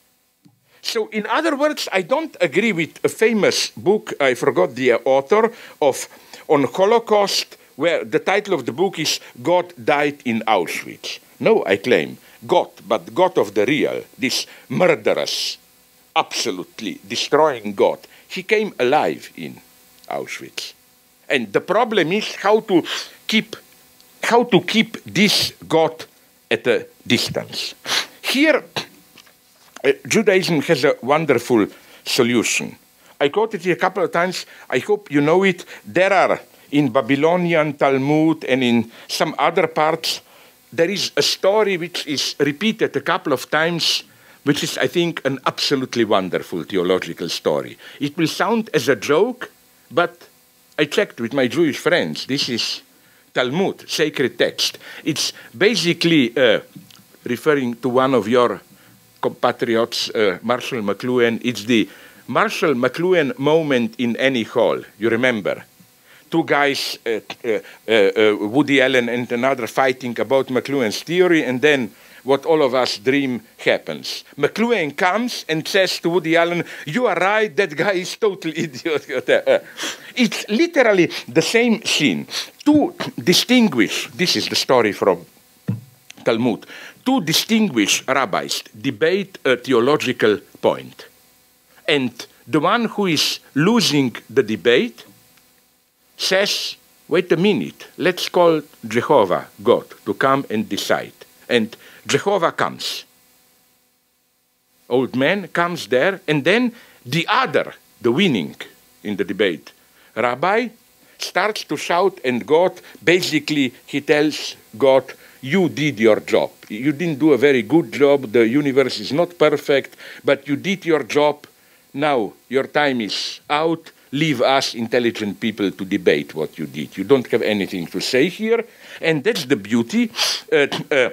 So, in other words, I don't agree with a famous book, I forgot the author, of on Holocaust, where the title of the book is God Died in Auschwitz. No, I claim, God, but God of the real, this murderous, absolutely destroying God, he came alive in Auschwitz. And the problem is how to keep, how to keep this God at a distance. Here, Uh, Judaism has a wonderful solution. I quoted it a couple of times. I hope you know it. There are, in Babylonian Talmud and in some other parts, there is a story which is repeated a couple of times, which is, I think, an absolutely wonderful theological story. It will sound as a joke, but I checked with my Jewish friends. This is Talmud, sacred text. It's basically uh, referring to one of your compatriots, uh, Marshall McLuhan. It's the Marshall McLuhan moment in Annie Hall. You remember? Two guys, uh, uh, uh, Woody Allen and another, fighting about McLuhan's theory, and then what all of us dream happens. McLuhan comes and says to Woody Allen, you are right, that guy is total idiot. It's literally the same scene. To distinguish, this is the story from Talmud, to distinguish rabbis debate a theological point. And the one who is losing the debate says, wait a minute, let's call Jehovah, God, to come and decide. And Jehovah comes. Old man comes there, and then the other, the winning in the debate, rabbi, starts to shout, and God, basically, he tells God, you did your job. You didn't do a very good job. The universe is not perfect, but you did your job. Now your time is out. Leave us intelligent people to debate what you did. You don't have anything to say here. And that's the beauty, uh, uh,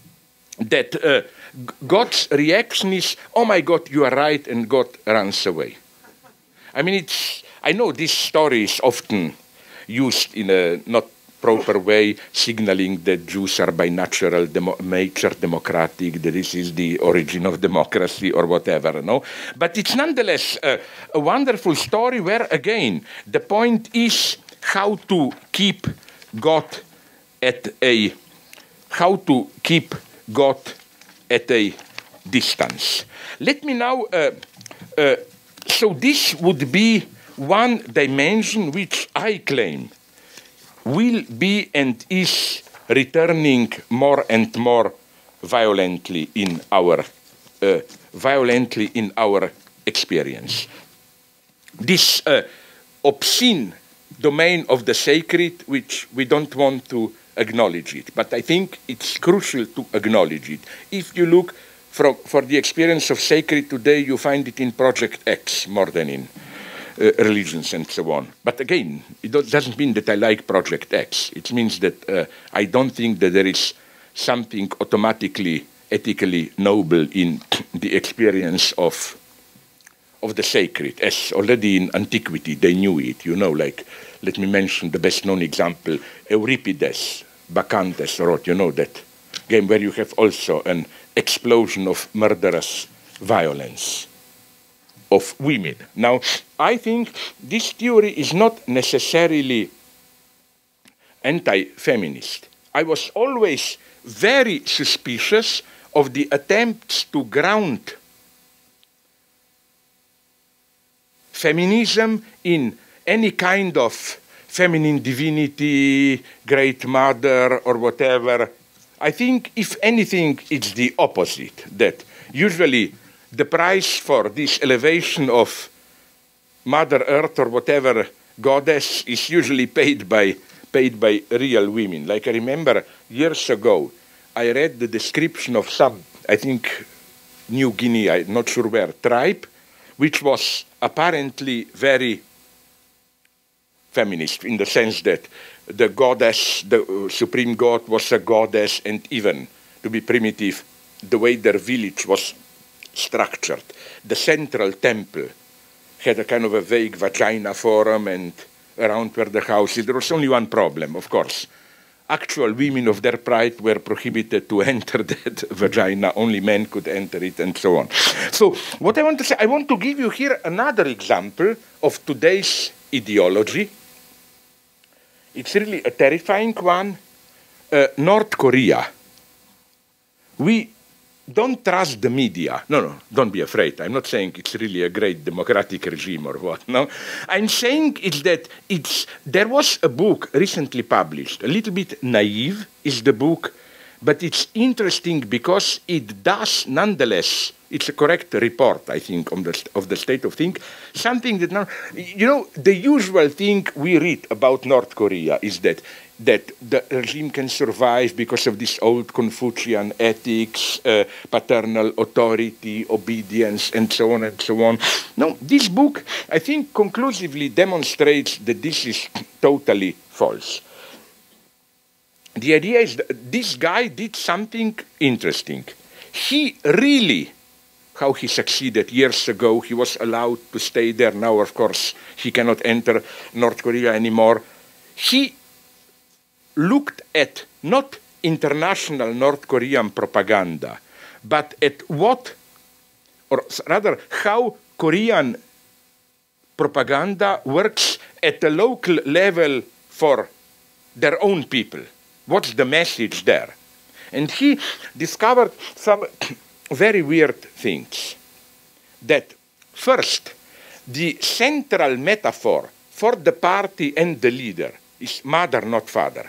that uh, God's reaction is, oh my God, you are right, and God runs away. I mean, it's, I know this story is often used in a not proper way, signaling that Jews are by natural demo nature democratic, that this is the origin of democracy or whatever, no? But it's nonetheless uh, a wonderful story where, again, the point is how to keep God at a, how to keep God at a distance. Let me now, uh, uh, so this would be one dimension which I claim will be and is returning more and more violently in our uh, violently in our experience. This uh, obscene domain of the sacred, which we don't want to acknowledge it, but I think it's crucial to acknowledge it. If you look for, for the experience of sacred today, you find it in Project X more than in Uh, religions and so on. But again, it doesn't mean that I like Project X. It means that uh, I don't think that there is something automatically, ethically noble in the experience of, of the sacred. As already in antiquity, they knew it, you know, like, let me mention the best known example, Euripides, Bacchantes wrote, you know, that game where you have also an explosion of murderous violence of women. Now, I think this theory is not necessarily anti-feminist. I was always very suspicious of the attempts to ground feminism in any kind of feminine divinity, great mother, or whatever. I think, if anything, it's the opposite, that usually the price for this elevation of Mother Earth or whatever goddess is usually paid by, paid by real women. Like I remember years ago, I read the description of some, I think, New Guinea, I'm not sure where, tribe, which was apparently very feminist in the sense that the goddess, the supreme god was a goddess, and even, to be primitive, the way their village was structured. The central temple had a kind of a vague vagina forum, and around where the house is, there was only one problem, of course. Actual women of their pride were prohibited to enter that vagina, only men could enter it, and so on. So what I want to say, I want to give you here another example of today's ideology. It's really a terrifying one. Uh, North Korea. We don't trust the media. No, no, don't be afraid. I'm not saying it's really a great democratic regime or what, no. I'm saying it's that it's, there was a book recently published, a little bit naive is the book, but it's interesting because it does nonetheless, it's a correct report, I think, on the, of the state of things, something that now, you know, the usual thing we read about North Korea is that that the regime can survive because of this old Confucian ethics, uh, paternal authority, obedience, and so on and so on. No, this book, I think, conclusively demonstrates that this is totally false. The idea is that this guy did something interesting. He really, how he succeeded years ago, he was allowed to stay there. Now, of course, he cannot enter North Korea anymore. He looked at not international North Korean propaganda, but at what, or rather, how Korean propaganda works at the local level for their own people. What's the message there? And he discovered some very weird things. That first, the central metaphor for the party and the leader is mother, not father.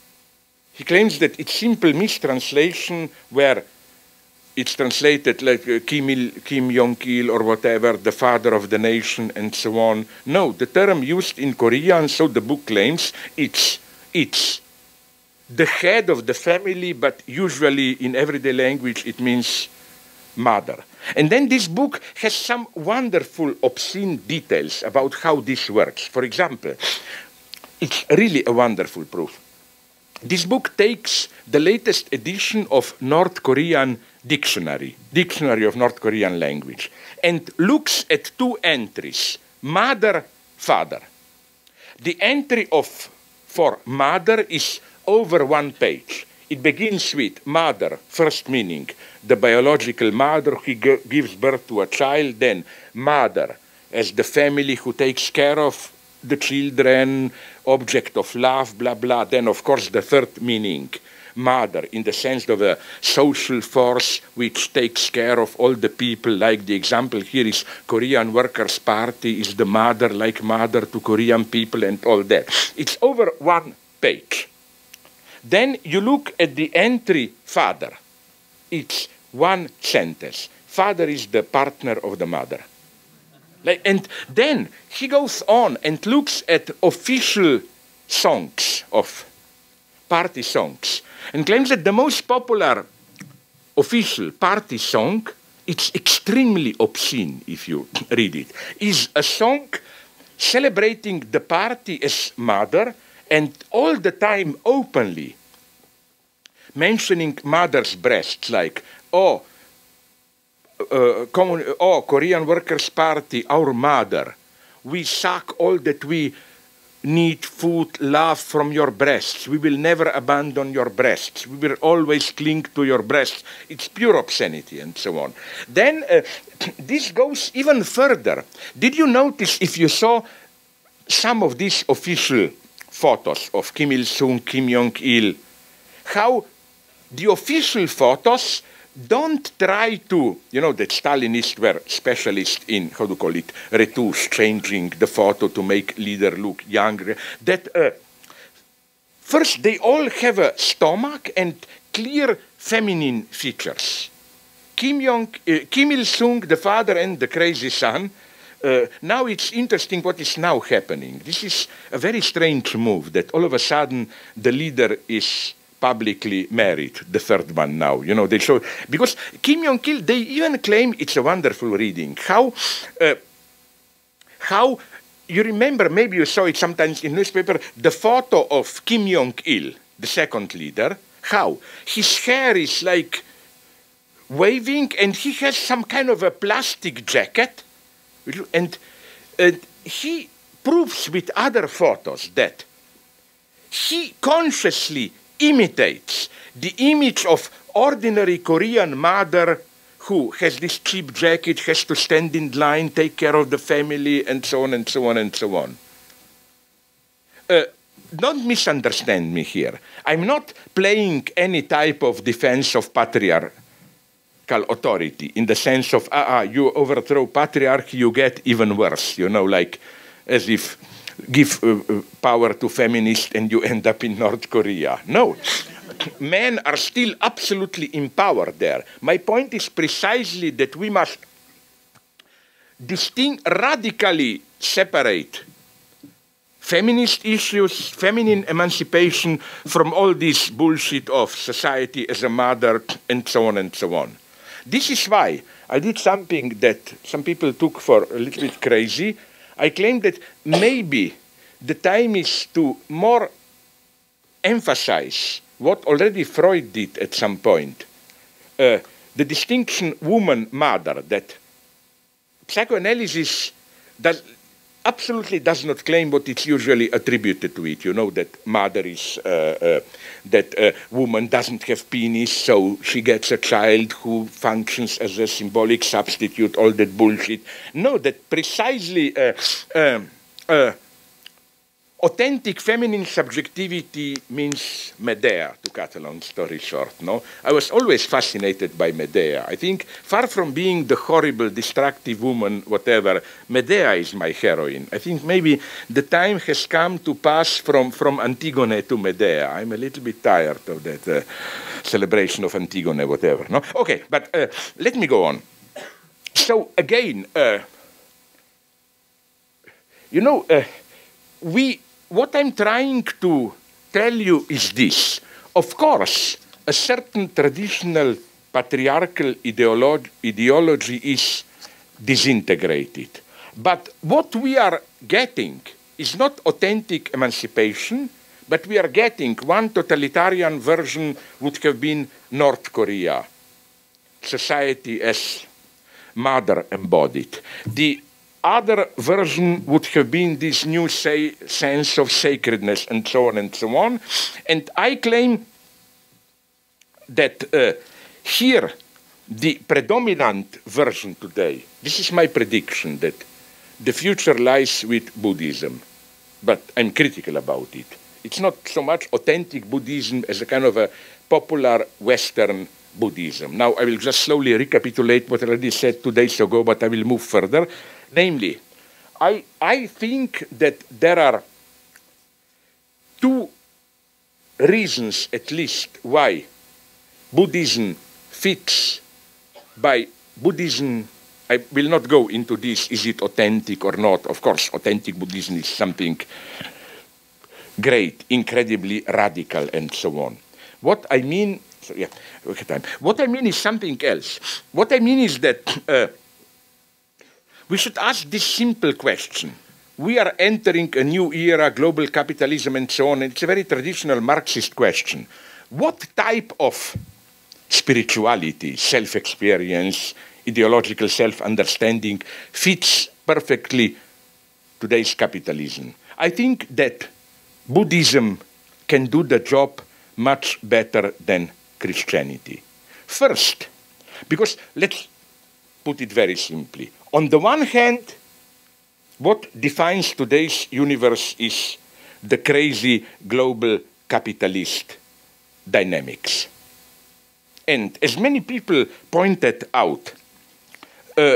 He claims that it's simple mistranslation where it's translated like uh, Kim, Il, Kim Jong-il or whatever, the father of the nation and so on. No, the term used in Korean, so the book claims, it's, it's the head of the family, but usually in everyday language it means mother. And then this book has some wonderful, obscene details about how this works. For example, it's really a wonderful proof. This book takes the latest edition of North Korean dictionary, Dictionary of North Korean Language, and looks at two entries, mother, father. The entry of for mother is over one page. It begins with mother, first meaning, the biological mother who gives birth to a child, then mother as the family who takes care of the children, object of love, blah, blah. Then, of course, the third meaning, mother, in the sense of a social force which takes care of all the people, like the example here is Korean Workers' Party is the mother, like mother to Korean people and all that. It's over one page. Then you look at the entry father. It's one sentence. Father is the partner of the mother. Like, and then he goes on and looks at official songs of party songs and claims that the most popular official party song, it's extremely obscene if you read it, is a song celebrating the party as mother and all the time openly mentioning mother's breasts, like, oh, uh, common, oh, Korean Workers' Party, our mother, we suck all that we need, food, love from your breasts. We will never abandon your breasts. We will always cling to your breasts. It's pure obscenity and so on. Then uh, this goes even further. Did you notice, if you saw some of these official photos of Kim Il-sung, Kim Jong-il, how the official photos don't try to, you know, that Stalinists were specialists in, how do you call it, retouche, changing the photo to make leader look younger. That uh, first they all have a stomach and clear feminine features. Kim Jong, uh, Kim Il-sung, the father and the crazy son. Uh, now it's interesting what is now happening. This is a very strange move that all of a sudden the leader is publicly married, the third one now. You know, they show, because Kim Jong-il, they even claim it's a wonderful reading. How, uh, how, you remember, maybe you saw it sometimes in newspaper, the photo of Kim Jong-il, the second leader, how his hair is like waving and he has some kind of a plastic jacket. And uh, he proves with other photos that he consciously imitates the image of ordinary Korean mother who has this cheap jacket, has to stand in line, take care of the family, and so on and so on and so on. Uh, don't misunderstand me here. I'm not playing any type of defense of patriarchy authority, in the sense of, ah, ah, you overthrow patriarchy, you get even worse, you know, like as if give uh, uh, power to feminists and you end up in North Korea. No, men are still absolutely in power there. My point is precisely that we must distinct, radically separate feminist issues, feminine emancipation from all this bullshit of society as a mother and so on and so on. This is why I did something that some people took for a little bit crazy. I claim that maybe the time is to more emphasize what already Freud did at some point, uh, the distinction woman-mother, that psychoanalysis does, absolutely does not claim what it's usually attributed to it. You know, that mother is, uh, uh, that a woman doesn't have penis, so she gets a child who functions as a symbolic substitute, all that bullshit. No, that precisely uh, uh, uh, authentic feminine subjectivity means Medea, to cut a long story short. No, I was always fascinated by Medea. I think, far from being the horrible, destructive woman, whatever, Medea is my heroine. I think maybe the time has come to pass from, from Antigone to Medea. I'm a little bit tired of that uh, celebration of Antigone, whatever. No, okay, but uh, let me go on. So again, uh, you know, uh, we. What I'm trying to tell you is this. Of course, a certain traditional patriarchal ideolo ideology is disintegrated. But what we are getting is not authentic emancipation, but we are getting one totalitarian version would have been North Korea, society as mother embodied. The other version would have been this new say, sense of sacredness and so on and so on. And I claim that uh, here, the predominant version today, this is my prediction, that the future lies with Buddhism, but I'm critical about it. It's not so much authentic Buddhism as a kind of a popular Western Buddhism. Now, I will just slowly recapitulate what I already said two days ago, but I will move further. Namely, I, I think that there are two reasons, at least, why Buddhism fits by Buddhism. I will not go into this, is it authentic or not? Of course, authentic Buddhism is something great, incredibly radical, and so on. What I mean, so yeah, okay, time. What I mean is something else. What I mean is that uh, we should ask this simple question. We are entering a new era, global capitalism and so on, and it's a very traditional Marxist question. What type of spirituality, self-experience, ideological self-understanding fits perfectly today's capitalism? I think that Buddhism can do the job much better than Christianity. First, because let's put it very simply. On the one hand, what defines today's universe is the crazy global capitalist dynamics. And as many people pointed out, uh,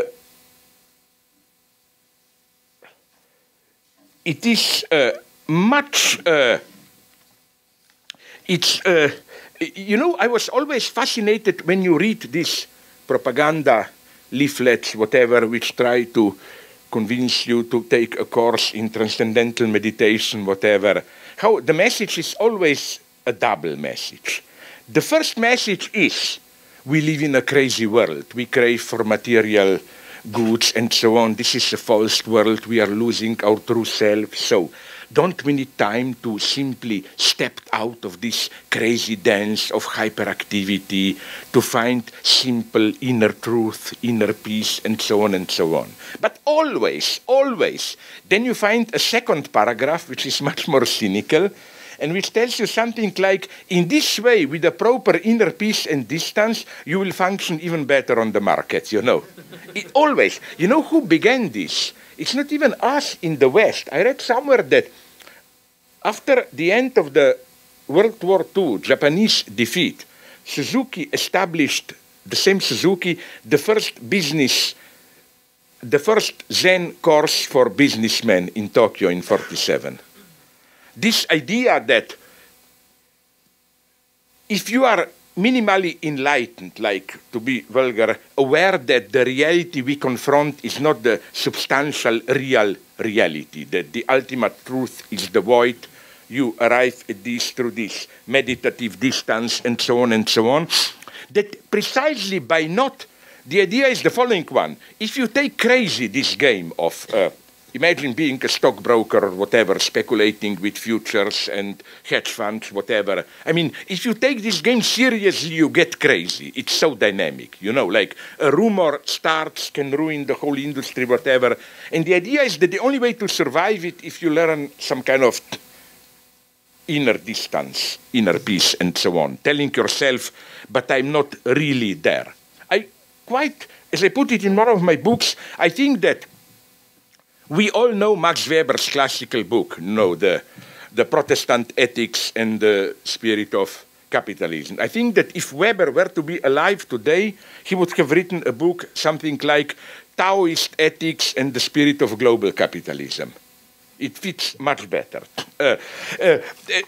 it is uh, much, uh, it's, uh, you know, I was always fascinated when you read this propaganda leaflets, whatever, which try to convince you to take a course in transcendental meditation, whatever, how the message is always a double message. The first message is, we live in a crazy world. We crave for material goods and so on. This is a false world. We are losing our true self. So don't we need time to simply step out of this crazy dance of hyperactivity to find simple inner truth, inner peace, and so on and so on. But always, always, then you find a second paragraph, which is much more cynical, and which tells you something like, in this way, with a proper inner peace and distance, you will function even better on the market, you know. It always, you know who began this? It's not even us in the West. I read somewhere that after the end of the World War Two, Japanese defeat, Suzuki established, the same Suzuki, the first business, the first Zen course for businessmen in Tokyo in forty-seven. This idea that if you are minimally enlightened, like, to be vulgar, aware that the reality we confront is not the substantial real reality, that the ultimate truth is the void, you arrive at this through this meditative distance and so on and so on, that precisely by not, the idea is the following one. If you take crazy this game of uh, imagine being a stockbroker or whatever, speculating with futures and hedge funds, whatever. I mean, if you take this game seriously, you get crazy. It's so dynamic, you know, like a rumor starts, can ruin the whole industry, whatever. And the idea is that the only way to survive it, if you learn some kind of inner distance, inner peace, and so on, telling yourself, but I'm not really there. I quite, as I put it in one of my books, I think that we all know Max Weber's classical book, you know, the, the Protestant Ethics and the Spirit of Capitalism. I think that if Weber were to be alive today, he would have written a book, something like Taoist Ethics and the Spirit of Global Capitalism. It fits much better. Uh, uh, uh,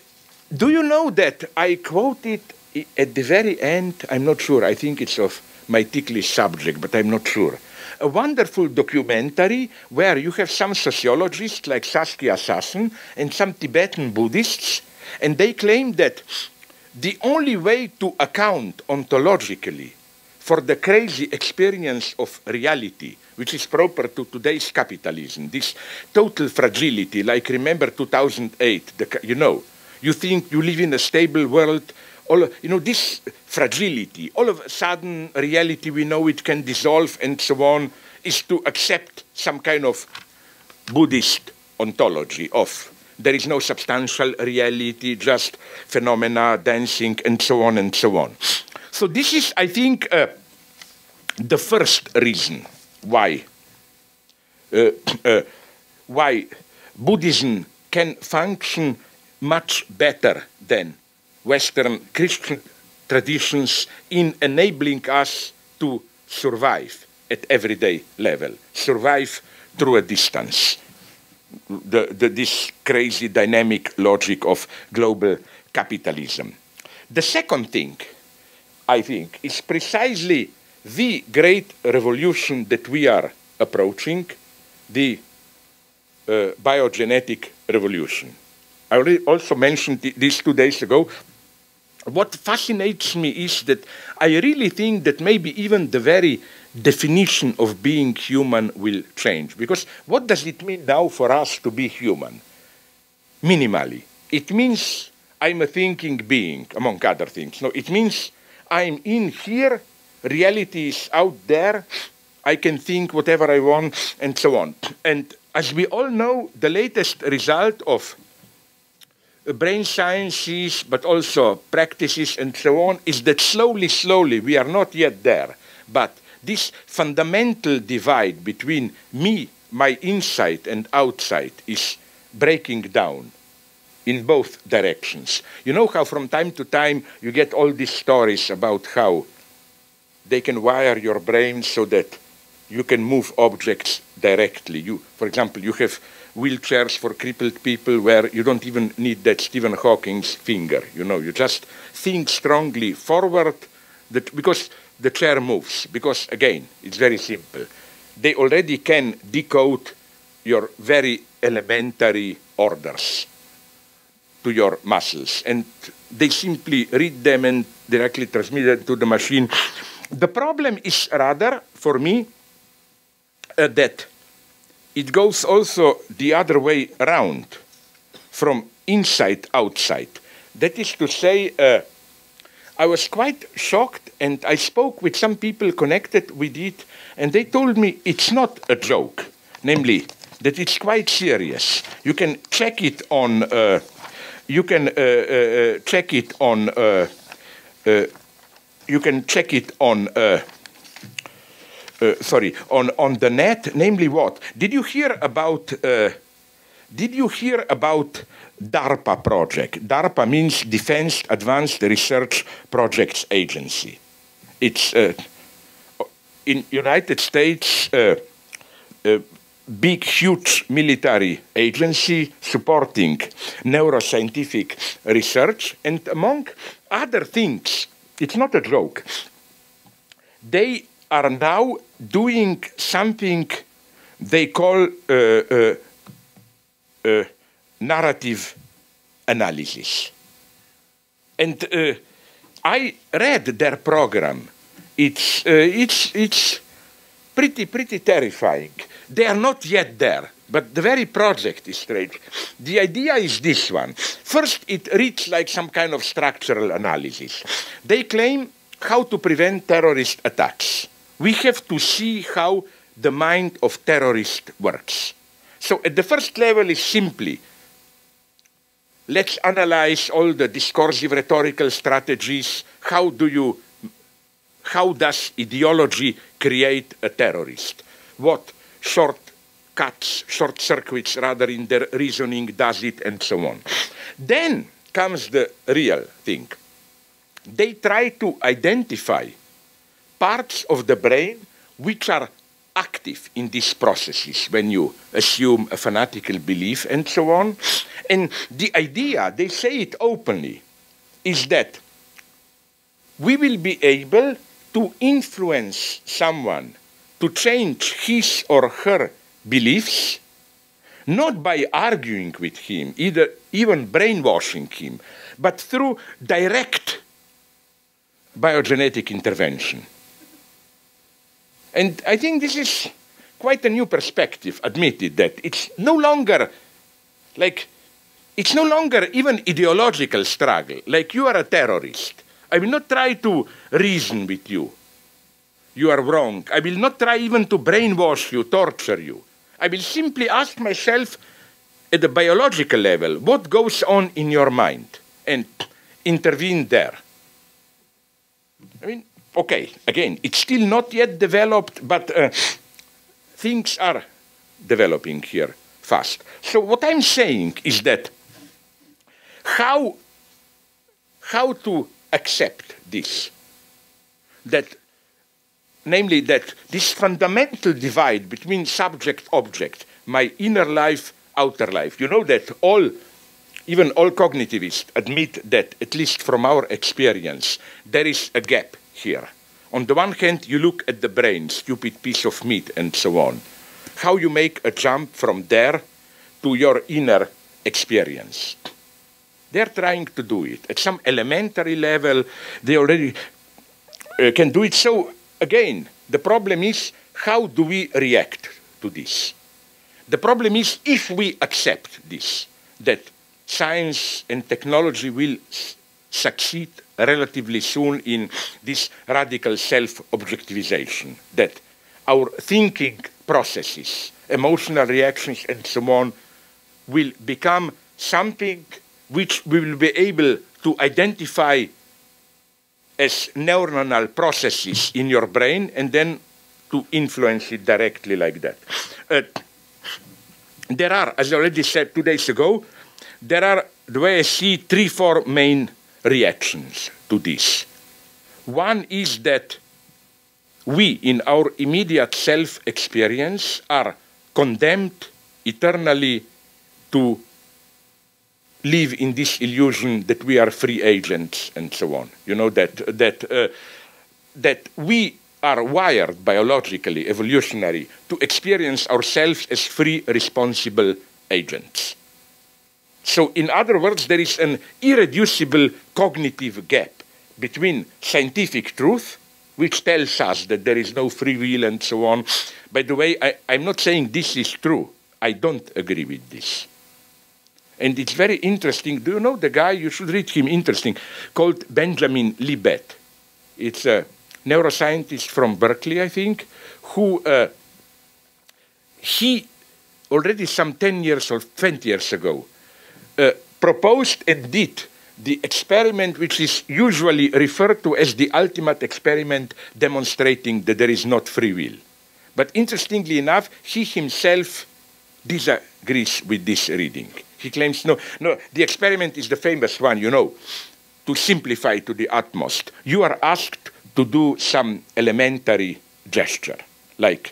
do you know that I quoted at the very end, I'm not sure, I think it's of my ticklish subject, but I'm not sure, a wonderful documentary where you have some sociologists like Saskia Sassen and some Tibetan Buddhists, and they claim that the only way to account ontologically for the crazy experience of reality, which is proper to today's capitalism, this total fragility, like remember two thousand eight, the, you know, you think you live in a stable world, all, you know, this fragility, all of a sudden reality, we know it can dissolve and so on, is to accept some kind of Buddhist ontology of there is no substantial reality, just phenomena, dancing, and so on and so on. So this is, I think, uh, the first reason why uh, uh, why Buddhism can function much better than Western Christian traditions in enabling us to survive at everyday level, survive through a distance. The, the, this crazy dynamic logic of global capitalism. The second thing, I think, is precisely the great revolution that we are approaching, the uh, biogenetic revolution. I already also mentioned this two days ago. What fascinates me is that I really think that maybe even the very definition of being human will change. Because what does it mean now for us to be human? Minimally. It means I'm a thinking being, among other things. No, it means I'm in here, reality is out there, I can think whatever I want, and so on. And as we all know, the latest result of brain sciences, but also practices and so on, is that slowly, slowly, we are not yet there, but this fundamental divide between me, my inside and outside, is breaking down in both directions. You know how from time to time you get all these stories about how they can wire your brain so that you can move objects directly. You, for example, you have wheelchairs for crippled people where you don't even need that Stephen Hawking's finger. You know, you just think strongly forward that because the chair moves. Because, again, it's very simple. They already can decode your very elementary orders to your muscles. And they simply read them and directly transmit it to the machine. The problem is rather, for me, uh, that it goes also the other way around, from inside outside. That is to say, uh, I was quite shocked, and I spoke with some people connected with it, and they told me it's not a joke, namely that it's quite serious. You can check it on. Uh, you can uh, uh, check it on. Uh, uh, you can check it on. Uh, uh, sorry, on on the net. Namely, what did you hear about? Uh, did you hear about DARPA project? DARPA means Defense Advanced Research Projects Agency. It's uh, in United States uh, a big, huge military agency supporting neuroscientific research, and among other things, it's not a joke. They are now doing something they call uh, uh, uh, narrative analysis. And uh, I read their program. It's, uh, it's, it's pretty, pretty terrifying. They are not yet there. But the very project is strange. The idea is this one. First, it reads like some kind of structural analysis. They claim how to prevent terrorist attacks. We have to see how the mind of terrorist works. So at the first level is simply, let's analyze all the discursive rhetorical strategies. How do you, how does ideology create a terrorist? What short cuts, short circuits rather in their reasoning does it, and so on. Then comes the real thing. They try to identify parts of the brain which are active in these processes when you assume a fanatical belief and so on. And the idea, they say it openly, is that we will be able to influence someone to change his or her beliefs, not by arguing with him, either even brainwashing him, but through direct biogenetic intervention. And I think this is quite a new perspective, admitted that it's no longer like, it's no longer even ideological struggle, like you are a terrorist. I will not try to reason with you. You are wrong. I will not try even to brainwash you, torture you. I will simply ask myself at the biological level, what goes on in your mind, and intervene there. I mean, okay, again, it's still not yet developed, but uh, things are developing here fast. So what I'm saying is that how, how to accept this, that namely that this fundamental divide between subject-object, my inner life, outer life. You know that all, even all cognitivists admit that, at least from our experience, there is a gap here. On the one hand, you look at the brain, stupid piece of meat, and so on. How you make a jump from there to your inner experience. They're trying to do it. At some elementary level, they already uh, can do it. So, again, the problem is, how do we react to this? The problem is, if we accept this, that science and technology will succeed relatively soon in this radical self-objectivization, that our thinking processes, emotional reactions, and so on, will become something which we will be able to identify as neuronal processes in your brain, and then to influence it directly like that. Uh, there are, as I already said two days ago, there are, the way I see, three, four main reactions to this. One is that we, in our immediate self-experience, are condemned eternally to live in this illusion that we are free agents and so on. You know, that, that, uh, that we are wired biologically, evolutionary, to experience ourselves as free, responsible agents. So, in other words, there is an irreducible cognitive gap between scientific truth, which tells us that there is no free will and so on. By the way, I, I'm not saying this is true. I don't agree with this. And it's very interesting. Do you know the guy? You should read him, interesting, called Benjamin Libet. It's a neuroscientist from Berkeley, I think, who uh, he already some ten years or twenty years ago uh, proposed and did the experiment which is usually referred to as the ultimate experiment demonstrating that there is not free will. But interestingly enough, he himself disagrees with this reading. He claims, no, no, the experiment is the famous one, you know, to simplify to the utmost. You are asked to do some elementary gesture, like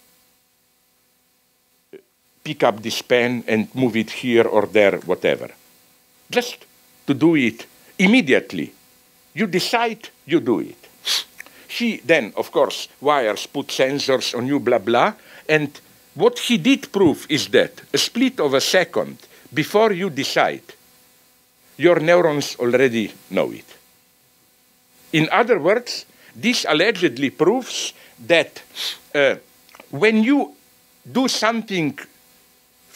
pick up this pen and move it here or there, whatever. Just to do it immediately. You decide, you do it. He then, of course, wires, put sensors on you, blah, blah, and what he did prove is that a split of a second before you decide, your neurons already know it. In other words, this allegedly proves that uh, when you do something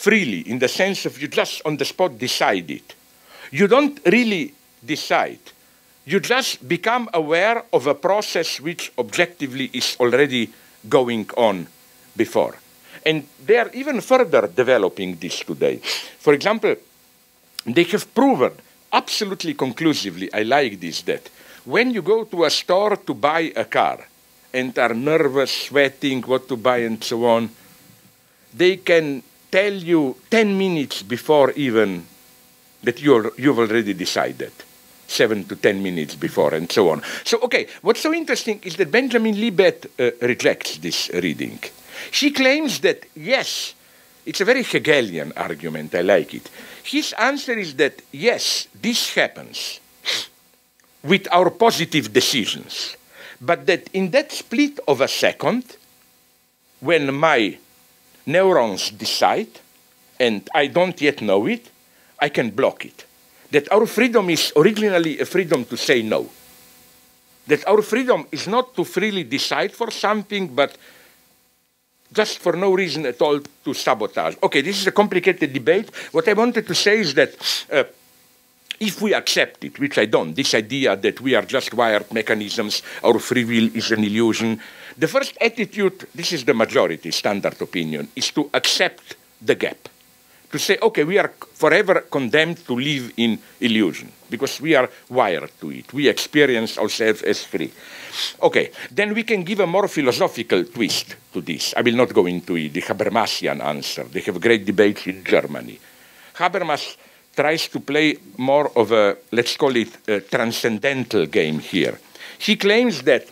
freely, in the sense of you just on the spot decide it. You don't really decide. You just become aware of a process which objectively is already going on before. And they are even further developing this today. For example, they have proven absolutely conclusively, I like this, that when you go to a store to buy a car and are nervous, sweating, what to buy and so on, they can tell you ten minutes before even that you're, you've already decided. Seven to ten minutes before, and so on. So, okay, what's so interesting is that Benjamin Libet uh, rejects this reading. She claims that, yes, it's a very Hegelian argument, I like it. His answer is that, yes, this happens with our positive decisions, but that in that split of a second, when my neurons decide, and I don't yet know it, I can block it. That our freedom is originally a freedom to say no. That our freedom is not to freely decide for something, but just for no reason at all to sabotage. Okay, this is a complicated debate. What I wanted to say is that uh, if we accept it, which I don't, this idea that we are just wired mechanisms, our free will is an illusion, the first attitude, this is the majority standard opinion, is to accept the gap. To say, okay, we are forever condemned to live in illusion because we are wired to it. We experience ourselves as free. Okay, then we can give a more philosophical twist to this. I will not go into it, the Habermasian answer. They have great debates in Germany. Habermas tries to play more of a, let's call it, a transcendental game here. He claims that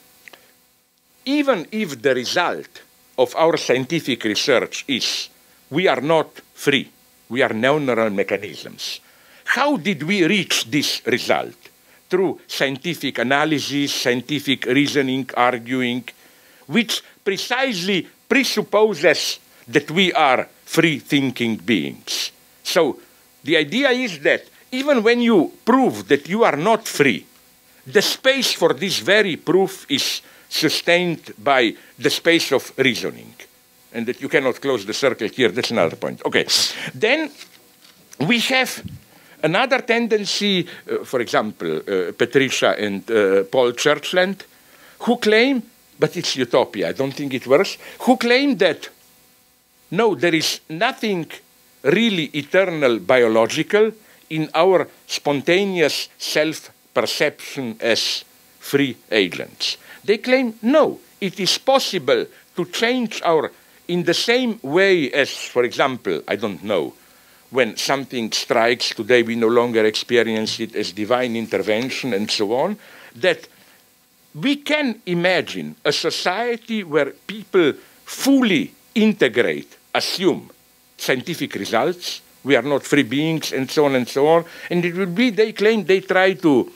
even if the result of our scientific research is we are not free, we are neural mechanisms. How did we reach this result? Through scientific analysis, scientific reasoning, arguing, which precisely presupposes that we are free-thinking beings. So the idea is that even when you prove that you are not free, the space for this very proof is sustained by the space of reasoning. And that you cannot close the circle here, that's another point. Okay, then we have another tendency, uh, for example, uh, Patricia and uh, Paul Churchland, who claim, but it's utopia, I don't think it works, who claim that, no, there is nothing really eternal biological in our spontaneous self-perception as free agents. They claim, no, it is possible to change our in the same way as, for example, I don't know, when something strikes, today we no longer experience it as divine intervention and so on, that we can imagine a society where people fully integrate, assume scientific results, we are not free beings, and so on and so on, and it will be, they claim, they try to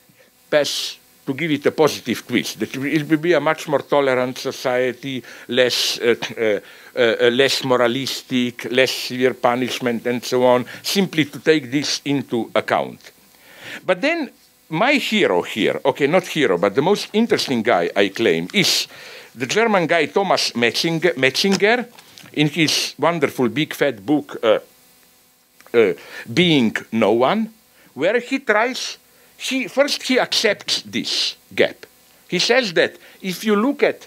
pass to give it a positive twist, that it will be a much more tolerant society, less, uh, uh, uh, less moralistic, less severe punishment, and so on, simply to take this into account. But then my hero here, okay, not hero, but the most interesting guy, I claim, is the German guy Thomas Metzinger, Metzinger in his wonderful big fat book, uh, uh, Being No One, where he tries He, first, he accepts this gap. He says that if you look at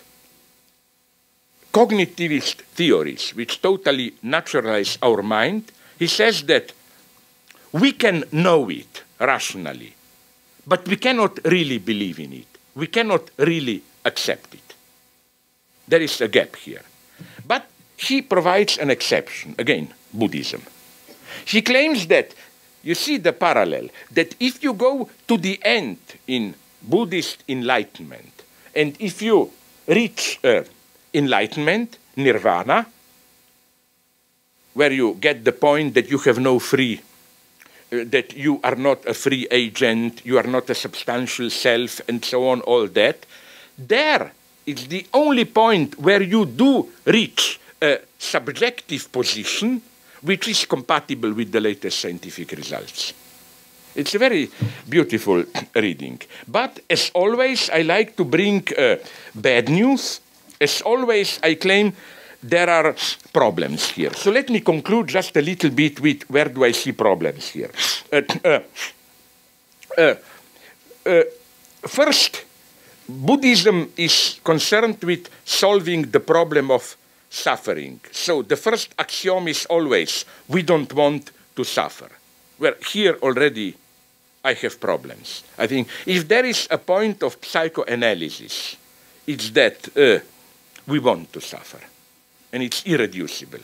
cognitivist theories, which totally naturalize our mind, he says that we can know it rationally, but we cannot really believe in it. We cannot really accept it. There is a gap here. But he provides an exception, again, Buddhism. He claims that you see the parallel, that if you go to the end in Buddhist enlightenment, and if you reach uh, enlightenment, nirvana, where you get the point that you have no free, uh, that you are not a free agent, you are not a substantial self, and so on, all that, there is the only point where you do reach a subjective position which is compatible with the latest scientific results. It's a very beautiful reading. But as always, I like to bring uh, bad news. As always, I claim there are problems here. So let me conclude just a little bit with where do I see problems here. Uh, uh, uh, uh, first, Buddhism is concerned with solving the problem of suffering. So the first axiom is always, we don't want to suffer. Well, here already I have problems. I think if there is a point of psychoanalysis, it's that uh, we want to suffer, and it's irreducible.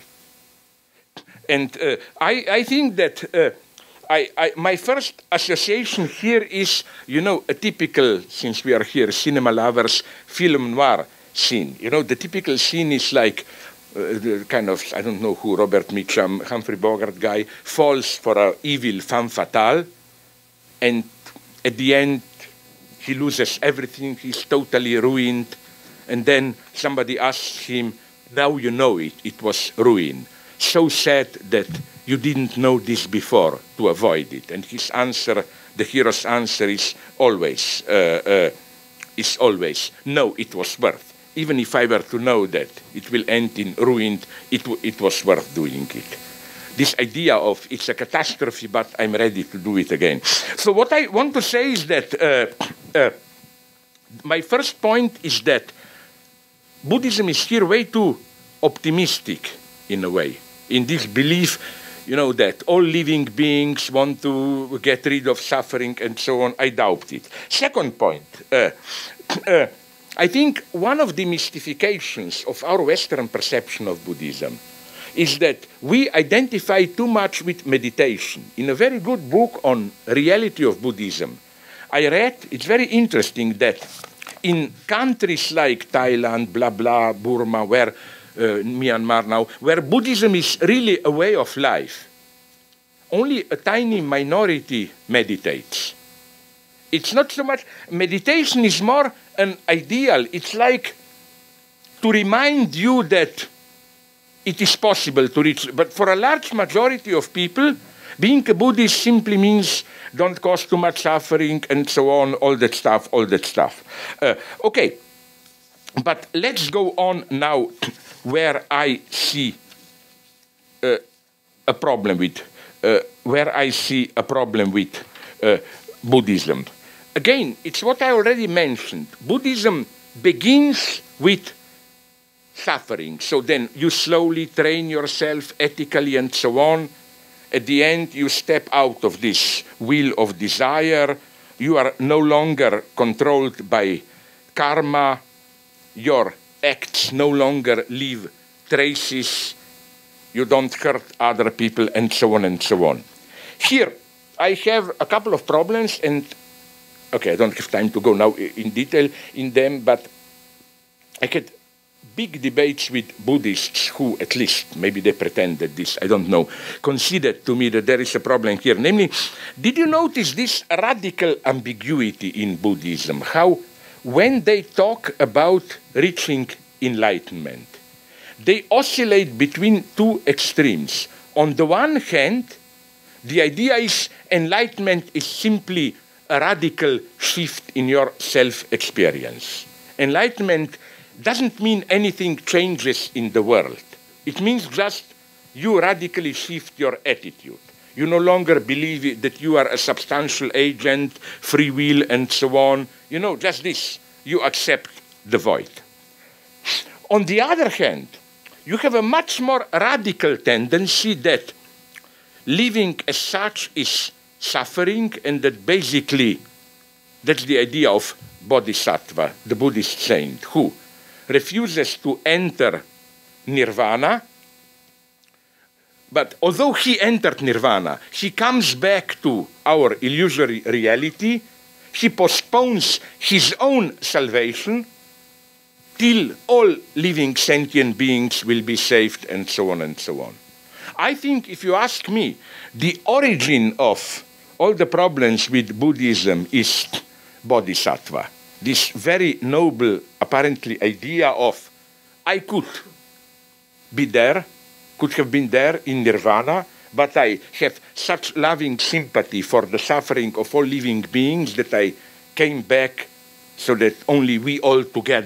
And uh, I, I think that uh, I, I, my first association here is, you know, a typical, since we are here, cinema lovers, film noir scene. You know, the typical scene is like uh, the kind of, I don't know who, Robert Mitchum, Humphrey Bogart guy, falls for an evil femme fatale, and at the end, he loses everything, he's totally ruined, and then somebody asks him, now you know it, it was ruin. So sad that you didn't know this before to avoid it. And his answer, the hero's answer is always, uh, uh, is always, no, it was worth. Even if I were to know that it will end in ruin, it, it was worth doing it. This idea of it's a catastrophe, but I'm ready to do it again. So what I want to say is that uh, uh, my first point is that Buddhism is here way too optimistic in a way, in this belief, you know, that all living beings want to get rid of suffering and so on. I doubt it. Second point, uh, uh, I think one of the mystifications of our Western perception of Buddhism is that we identify too much with meditation. In a very good book on reality of Buddhism, I read, it's very interesting that in countries like Thailand, blah, blah, Burma, where, uh, Myanmar now, where Buddhism is really a way of life, only a tiny minority meditates. It's not so much, meditation is more an ideal. It's like to remind you that it is possible to reach, but for a large majority of people, being a Buddhist simply means don't cause too much suffering and so on, all that stuff, all that stuff. Uh, okay, but let's go on now where I see uh, a problem with, uh, where I see a problem with uh, Buddhism. Again, it's what I already mentioned. Buddhism begins with suffering. So then you slowly train yourself ethically and so on. At the end, you step out of this wheel of desire. You are no longer controlled by karma. Your acts no longer leave traces. You don't hurt other people and so on and so on. Here, I have a couple of problems and, okay, I don't have time to go now in detail in them, but I had big debates with Buddhists who, at least, maybe they pretended this, I don't know, conceded to me that there is a problem here. Namely, did you notice this radical ambiguity in Buddhism? How when they talk about reaching enlightenment, they oscillate between two extremes. On the one hand, the idea is enlightenment is simply a radical shift in your self-experience. Enlightenment doesn't mean anything changes in the world. It means just you radically shift your attitude. You no longer believe that you are a substantial agent, free will, and so on. You know, just this. You accept the void. On the other hand, you have a much more radical tendency that living as such is suffering, and that basically that's the idea of bodhisattva, the Buddhist saint, who refuses to enter nirvana, but although he entered nirvana, he comes back to our illusory reality, he postpones his own salvation till all living sentient beings will be saved, and so on and so on. I think, if you ask me, the origin of all the problems with Buddhism is bodhisattva. This very noble, apparently, idea of I could be there, could have been there in nirvana, but I have such loving sympathy for the suffering of all living beings that I came back so that only we all together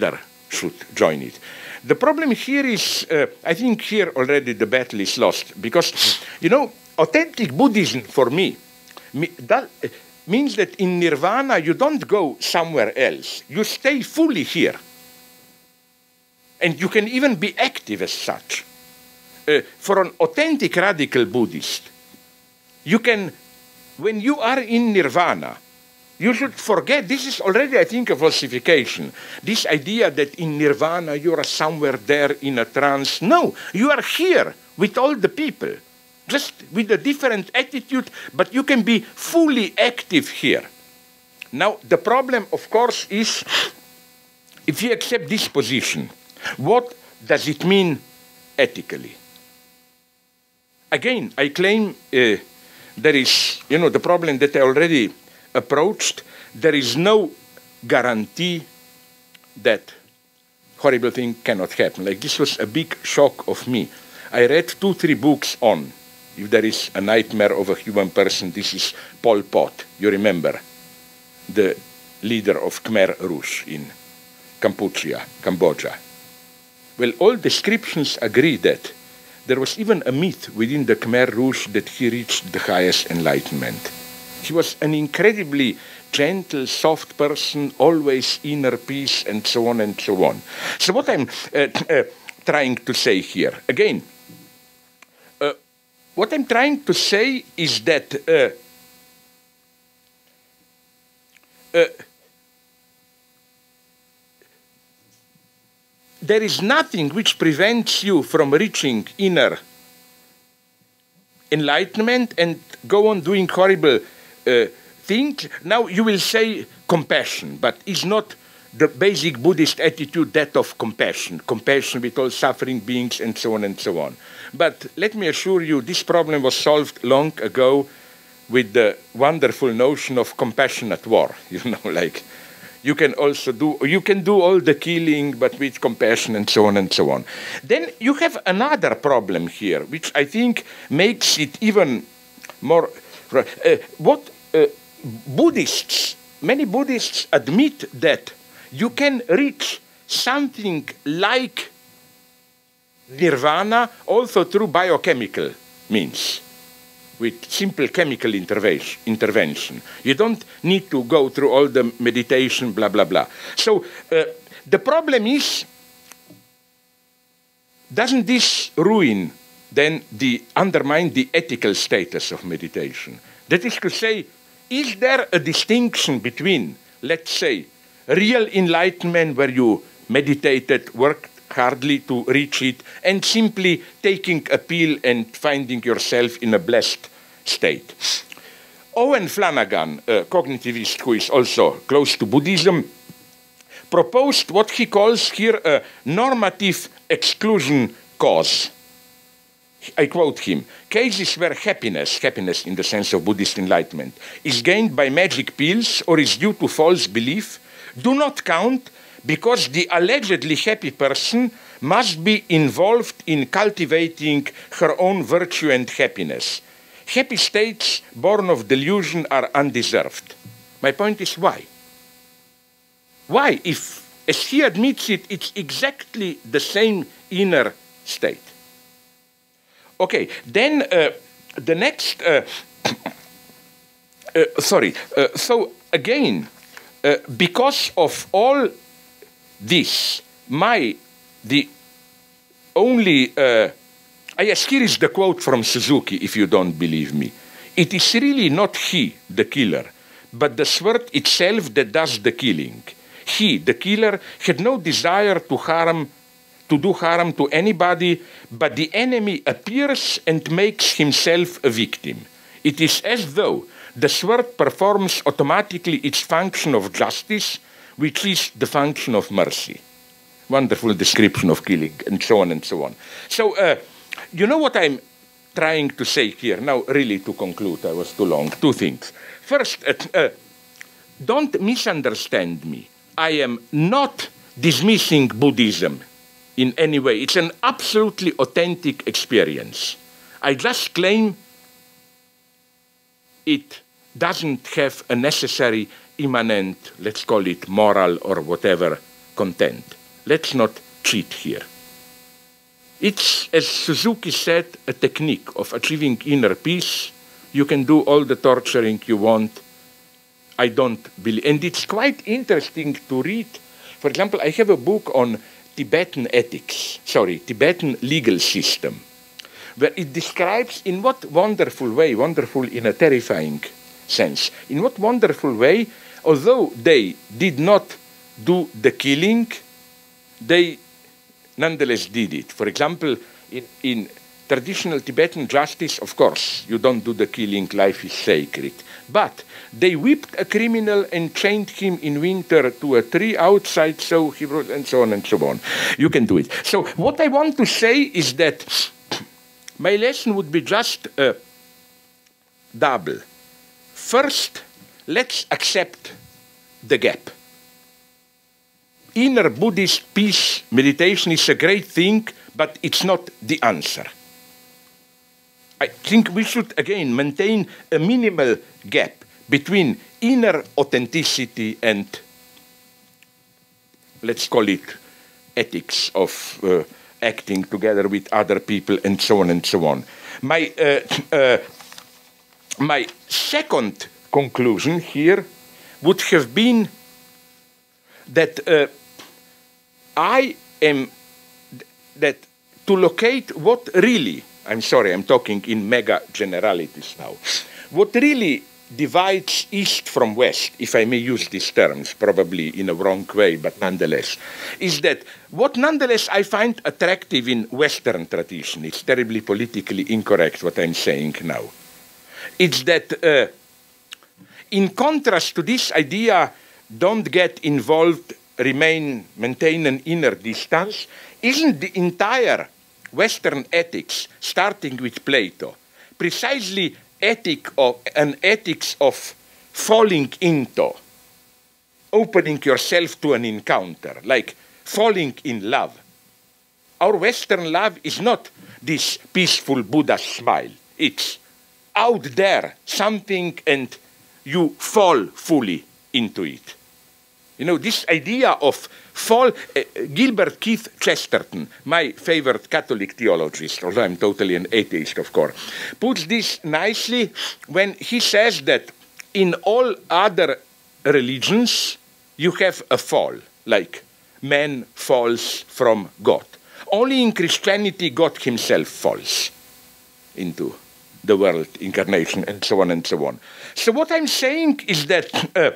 should join it. The problem here is, uh, I think here already the battle is lost, because, you know, authentic Buddhism for me me that, uh, means that in nirvana you don't go somewhere else. You stay fully here. And you can even be active as such. Uh, for an authentic radical Buddhist, you can, when you are in nirvana, you should forget, this is already, I think, a falsification. This idea that in nirvana you are somewhere there in a trance. No, you are here with all the people, just with a different attitude, but you can be fully active here. Now, the problem, of course, is if you accept this position, what does it mean ethically? Again, I claim uh, there is, you know, the problem that I already approached, there is no guarantee that horrible thing cannot happen. Like, this was a big shock of me. I read two, three books on, if there is a nightmare of a human person, this is Pol Pot, you remember, the leader of Khmer Rouge in Kampuchea, Cambodia. Well, all descriptions agree that there was even a myth within the Khmer Rouge that he reached the highest enlightenment. He was an incredibly gentle, soft person, always inner peace, and so on and so on. So what I'm uh, uh, trying to say here, again, uh, what I'm trying to say is that uh, uh, there is nothing which prevents you from reaching inner enlightenment and go on doing horrible uh, things. Now you will say compassion, but is not the basic Buddhist attitude that of compassion, compassion with all suffering beings and so on and so on. But let me assure you, this problem was solved long ago with the wonderful notion of compassionate war, you know, like, you can also do, you can do all the killing, but with compassion and so on and so on. Then you have another problem here, which I think makes it even more, uh, what uh, Buddhists, many Buddhists admit that you can reach something like nirvana also through biochemical means, with simple chemical intervention. You don't need to go through all the meditation, blah, blah, blah. So uh, the problem is, doesn't this ruin then the, undermine the ethical status of meditation? That is to say, is there a distinction between, let's say, real enlightenment where you meditated, worked hardly to reach it, and simply taking a pill and finding yourself in a blessed state? Owen Flanagan, a cognitivist who is also close to Buddhism, proposed what he calls here a normative exclusion cause. I quote him, cases where happiness, happiness in the sense of Buddhist enlightenment, is gained by magic pills or is due to false belief, do not count because the allegedly happy person must be involved in cultivating her own virtue and happiness. Happy states born of delusion are undeserved. My point is why? Why, if, as he admits it, it's exactly the same inner state? Okay, then uh, the next, uh, uh, sorry, uh, so again, uh, because of all this, my, the only, uh, yes, here is the quote from Suzuki, if you don't believe me. It is really not he, the killer, but the sword itself that does the killing. He, the killer, had no desire to harm, to do harm to anybody, but the enemy appears and makes himself a victim. It is as though the sword performs automatically its function of justice, which is the function of mercy. Wonderful description of killing, and so on and so on. So, uh, you know what I'm trying to say here? Now, really, to conclude, I was too long. Two things. First, uh, uh, don't misunderstand me. I am not dismissing Buddhism in any way. It's an absolutely authentic experience. I just claim it doesn't have a necessary immanent, let's call it moral or whatever, content. let's not cheat here. It's, as Suzuki said, a technique of achieving inner peace. You can do all the torturing you want. I don't believe, and it's quite interesting to read. For example, I have a book on Tibetan ethics, sorry, Tibetan legal system, where it describes in what wonderful way, wonderful in a terrifying sense, in what wonderful way, although they did not do the killing, they nonetheless did it. For example, in, in traditional Tibetan justice, of course, you don't do the killing, life is sacred. But they whipped a criminal and chained him in winter to a tree outside, so he wrote, and so on and so on. You can do it. So what I want to say is that my lesson would be just uh, double. First, let's accept the gap. Inner Buddhist peace meditation is a great thing, but it's not the answer. I think we should, again, maintain a minimal gap between inner authenticity and, let's call it, ethics of uh, acting together with other people, and so on and so on. My, uh, uh, my second conclusion here would have been that uh, I am, that to locate what really, I'm sorry, I'm talking in mega generalities now, what really divides East from West, if I may use these terms, probably in a wrong way, but nonetheless, is that what nonetheless I find attractive in Western tradition, it's terribly politically incorrect what I'm saying now, it's that uh, in contrast to this idea, don't get involved, remain, maintain an inner distance, isn't the entire Western ethics, starting with Plato, precisely ethic of, an ethics of falling into, opening yourself to an encounter, like falling in love. Our Western love is not this peaceful Buddha smile. It's out there, something, and you fall fully into it. You know, this idea of fall, uh, Gilbert Keith Chesterton, my favorite Catholic theologist, although I'm totally an atheist, of course, puts this nicely when he says that in all other religions, you have a fall, like man falls from God. Only in Christianity, God himself falls into the world, incarnation, and so on and so on. So what I'm saying is that uh,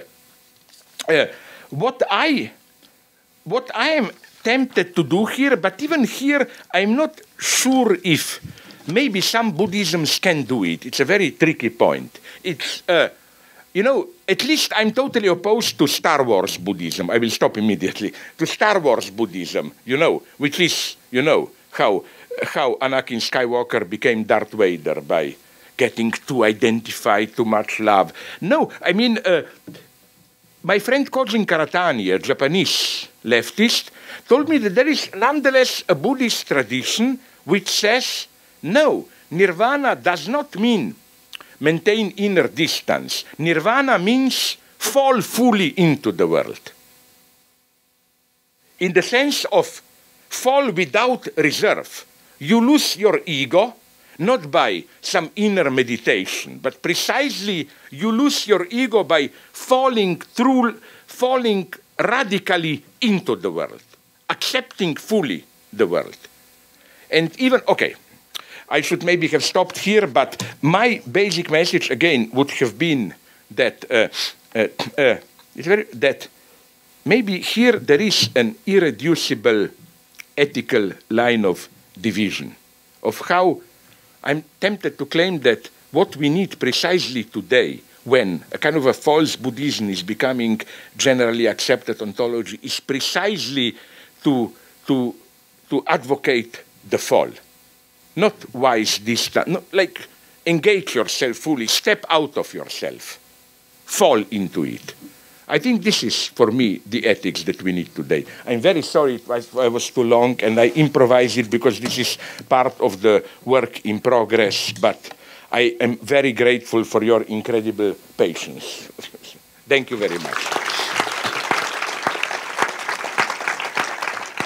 uh, What I, what I am tempted to do here, but even here, I'm not sure if maybe some Buddhisms can do it. It's a very tricky point. It's, uh, you know, at least I'm totally opposed to Star Wars Buddhism. I will stop immediately. To Star Wars Buddhism, you know, which is, you know, how, how Anakin Skywalker became Darth Vader by getting too identified, too much love. No, I mean, uh, my friend Kojin Karatani, a Japanese leftist, told me that there is nonetheless a Buddhist tradition which says, no, nirvana does not mean maintain inner distance. Nirvana means fall fully into the world. In the sense of fall without reserve. You lose your ego, not by some inner meditation, but precisely you lose your ego by falling through, falling radically into the world, accepting fully the world. And even, okay, I should maybe have stopped here, but my basic message again would have been that, uh, uh, uh, it's very, that maybe here there is an irreducible ethical line of division, of how I'm tempted to claim that what we need precisely today, when a kind of a false Buddhism is becoming generally accepted ontology, is precisely to, to, to advocate the fall. Not wise distance, not like engage yourself fully, step out of yourself, fall into it. I think this is, for me, the ethics that we need today. I'm very sorry it was, I was too long, and I improvise it because this is part of the work in progress, but I am very grateful for your incredible patience. Thank you very much.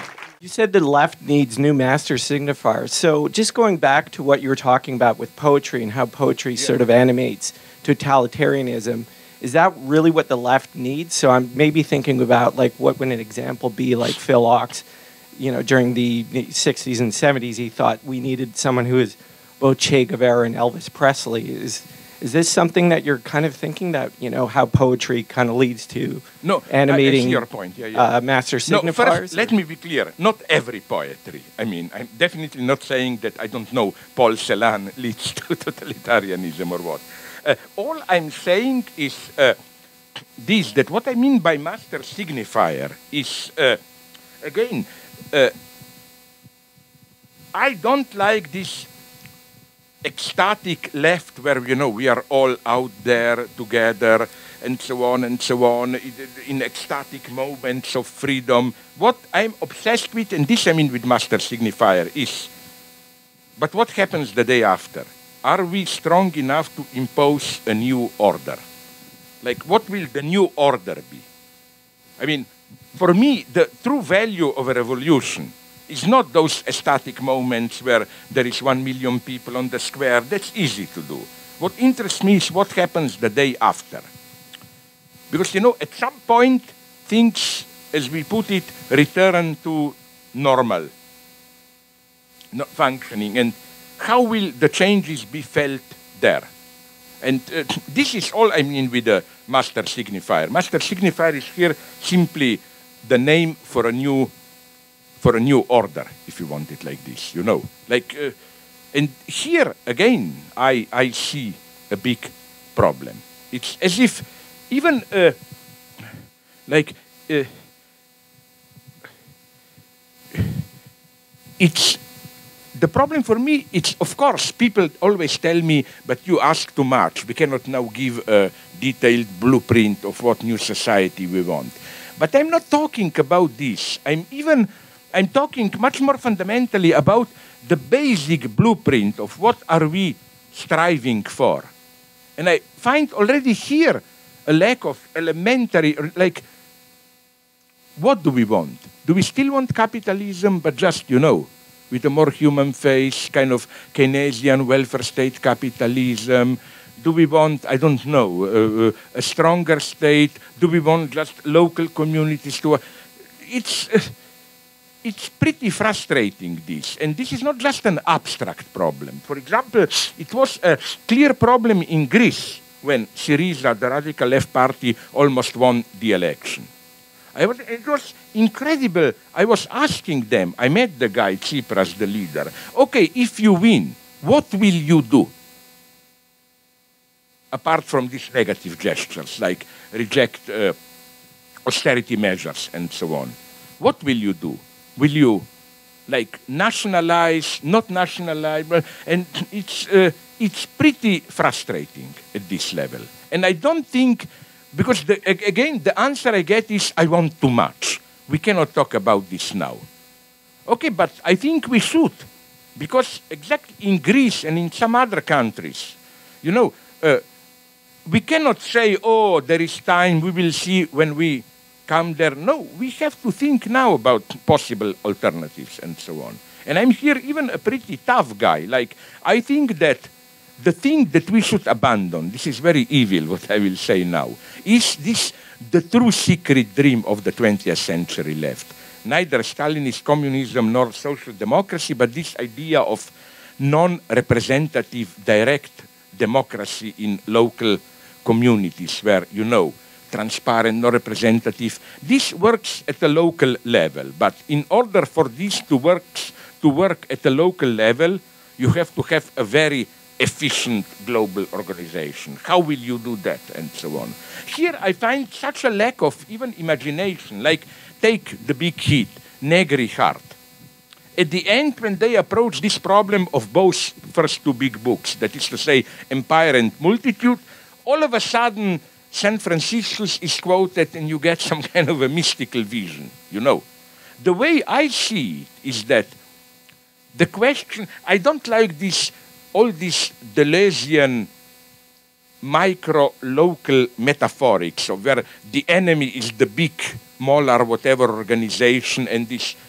You said the left needs new master signifiers. So just going back to what you were talking about with poetry and how poetry yeah. sort of animates totalitarianism, is that really what the left needs? So I'm maybe thinking about, like, what would an example be, like Phil Ochs, you know, during the sixties and seventies, he thought we needed someone who is both Che Guevara and Elvis Presley. Is is this something that you're kind of thinking, that, you know, how poetry kind of leads to no, animating I see your point. Yeah, yeah. Uh, master signifiers? No, first, let me be clear. Not every poetry. I mean, I'm definitely not saying that, I don't know, Paul Celan leads to totalitarianism or what. Uh, all I'm saying is uh, this, that what I mean by master signifier is, uh, again, uh, I don't like this ecstatic left where, you know, we are all out there together and so on and so on, in ecstatic moments of freedom. What I'm obsessed with, and this I mean with master signifier, is, but what happens the day after? Are we strong enough to impose a new order? Like, what will the new order be? I mean, for me, the true value of a revolution is not those ecstatic moments where there is one million people on the square. That's easy to do. What interests me is what happens the day after. Because, you know, at some point, things, as we put it, return to normal, not functioning. And how will the changes be felt there? And uh, this is all I mean with the master signifier. Master signifier is here simply the name for a new for a new order, if you want it like this, you know. Like, uh, and here, again, I, I see a big problem. It's as if even, uh, like, uh, it's, the problem for me, it's, of course, people always tell me, but you ask too much. We cannot now give a detailed blueprint of what new society we want. But I'm not talking about this. I'm even... I'm talking much more fundamentally about the basic blueprint of what are we striving for. And I find already here a lack of elementary, like, what do we want? Do we still want capitalism, but just, you know, with a more human face, kind of Keynesian welfare state capitalism? Do we want, I don't know, uh, a stronger state? Do we want just local communities to... It's... Uh, It's pretty frustrating, this. And this is not just an abstract problem. For example, it was a clear problem in Greece when Syriza, the radical left party, almost won the election. I was, it was incredible. I was asking them, I met the guy, Tsipras, the leader. Okay, if you win, what will you do? Apart from these negative gestures, like reject uh, austerity measures and so on. What will you do? Will you, like, nationalize, not nationalize? And it's, uh, it's pretty frustrating at this level. And I don't think, because, the, again, the answer I get is, I want too much. We cannot talk about this now. Okay, but I think we should. Because exactly in Greece and in some other countries, you know, uh, we cannot say, oh, there is time, we will see when we come there. No, we have to think now about possible alternatives and so on. And I'm here even a pretty tough guy. Like, I think that the thing that we should abandon, this is very evil what I will say now, is this the true secret dream of the twentieth century left. Neither Stalinist communism nor social democracy, but this idea of non-representative direct democracy in local communities where, you know, transparent, no representative. This works at a local level, but in order for this to work, to work at a local level, you have to have a very efficient global organization. How will you do that, and so on? Here I find such a lack of even imagination, like take the big hit, Negri Heart. At the end, when they approach this problem of both first two big books, that is to say, Empire and Multitude, all of a sudden, Saint Franciscus is quoted and you get some kind of a mystical vision, you know. The way I see it is that the question, I don't like this, all this Deleuzian micro-local metaphorics of where the enemy is the big molar whatever organization and this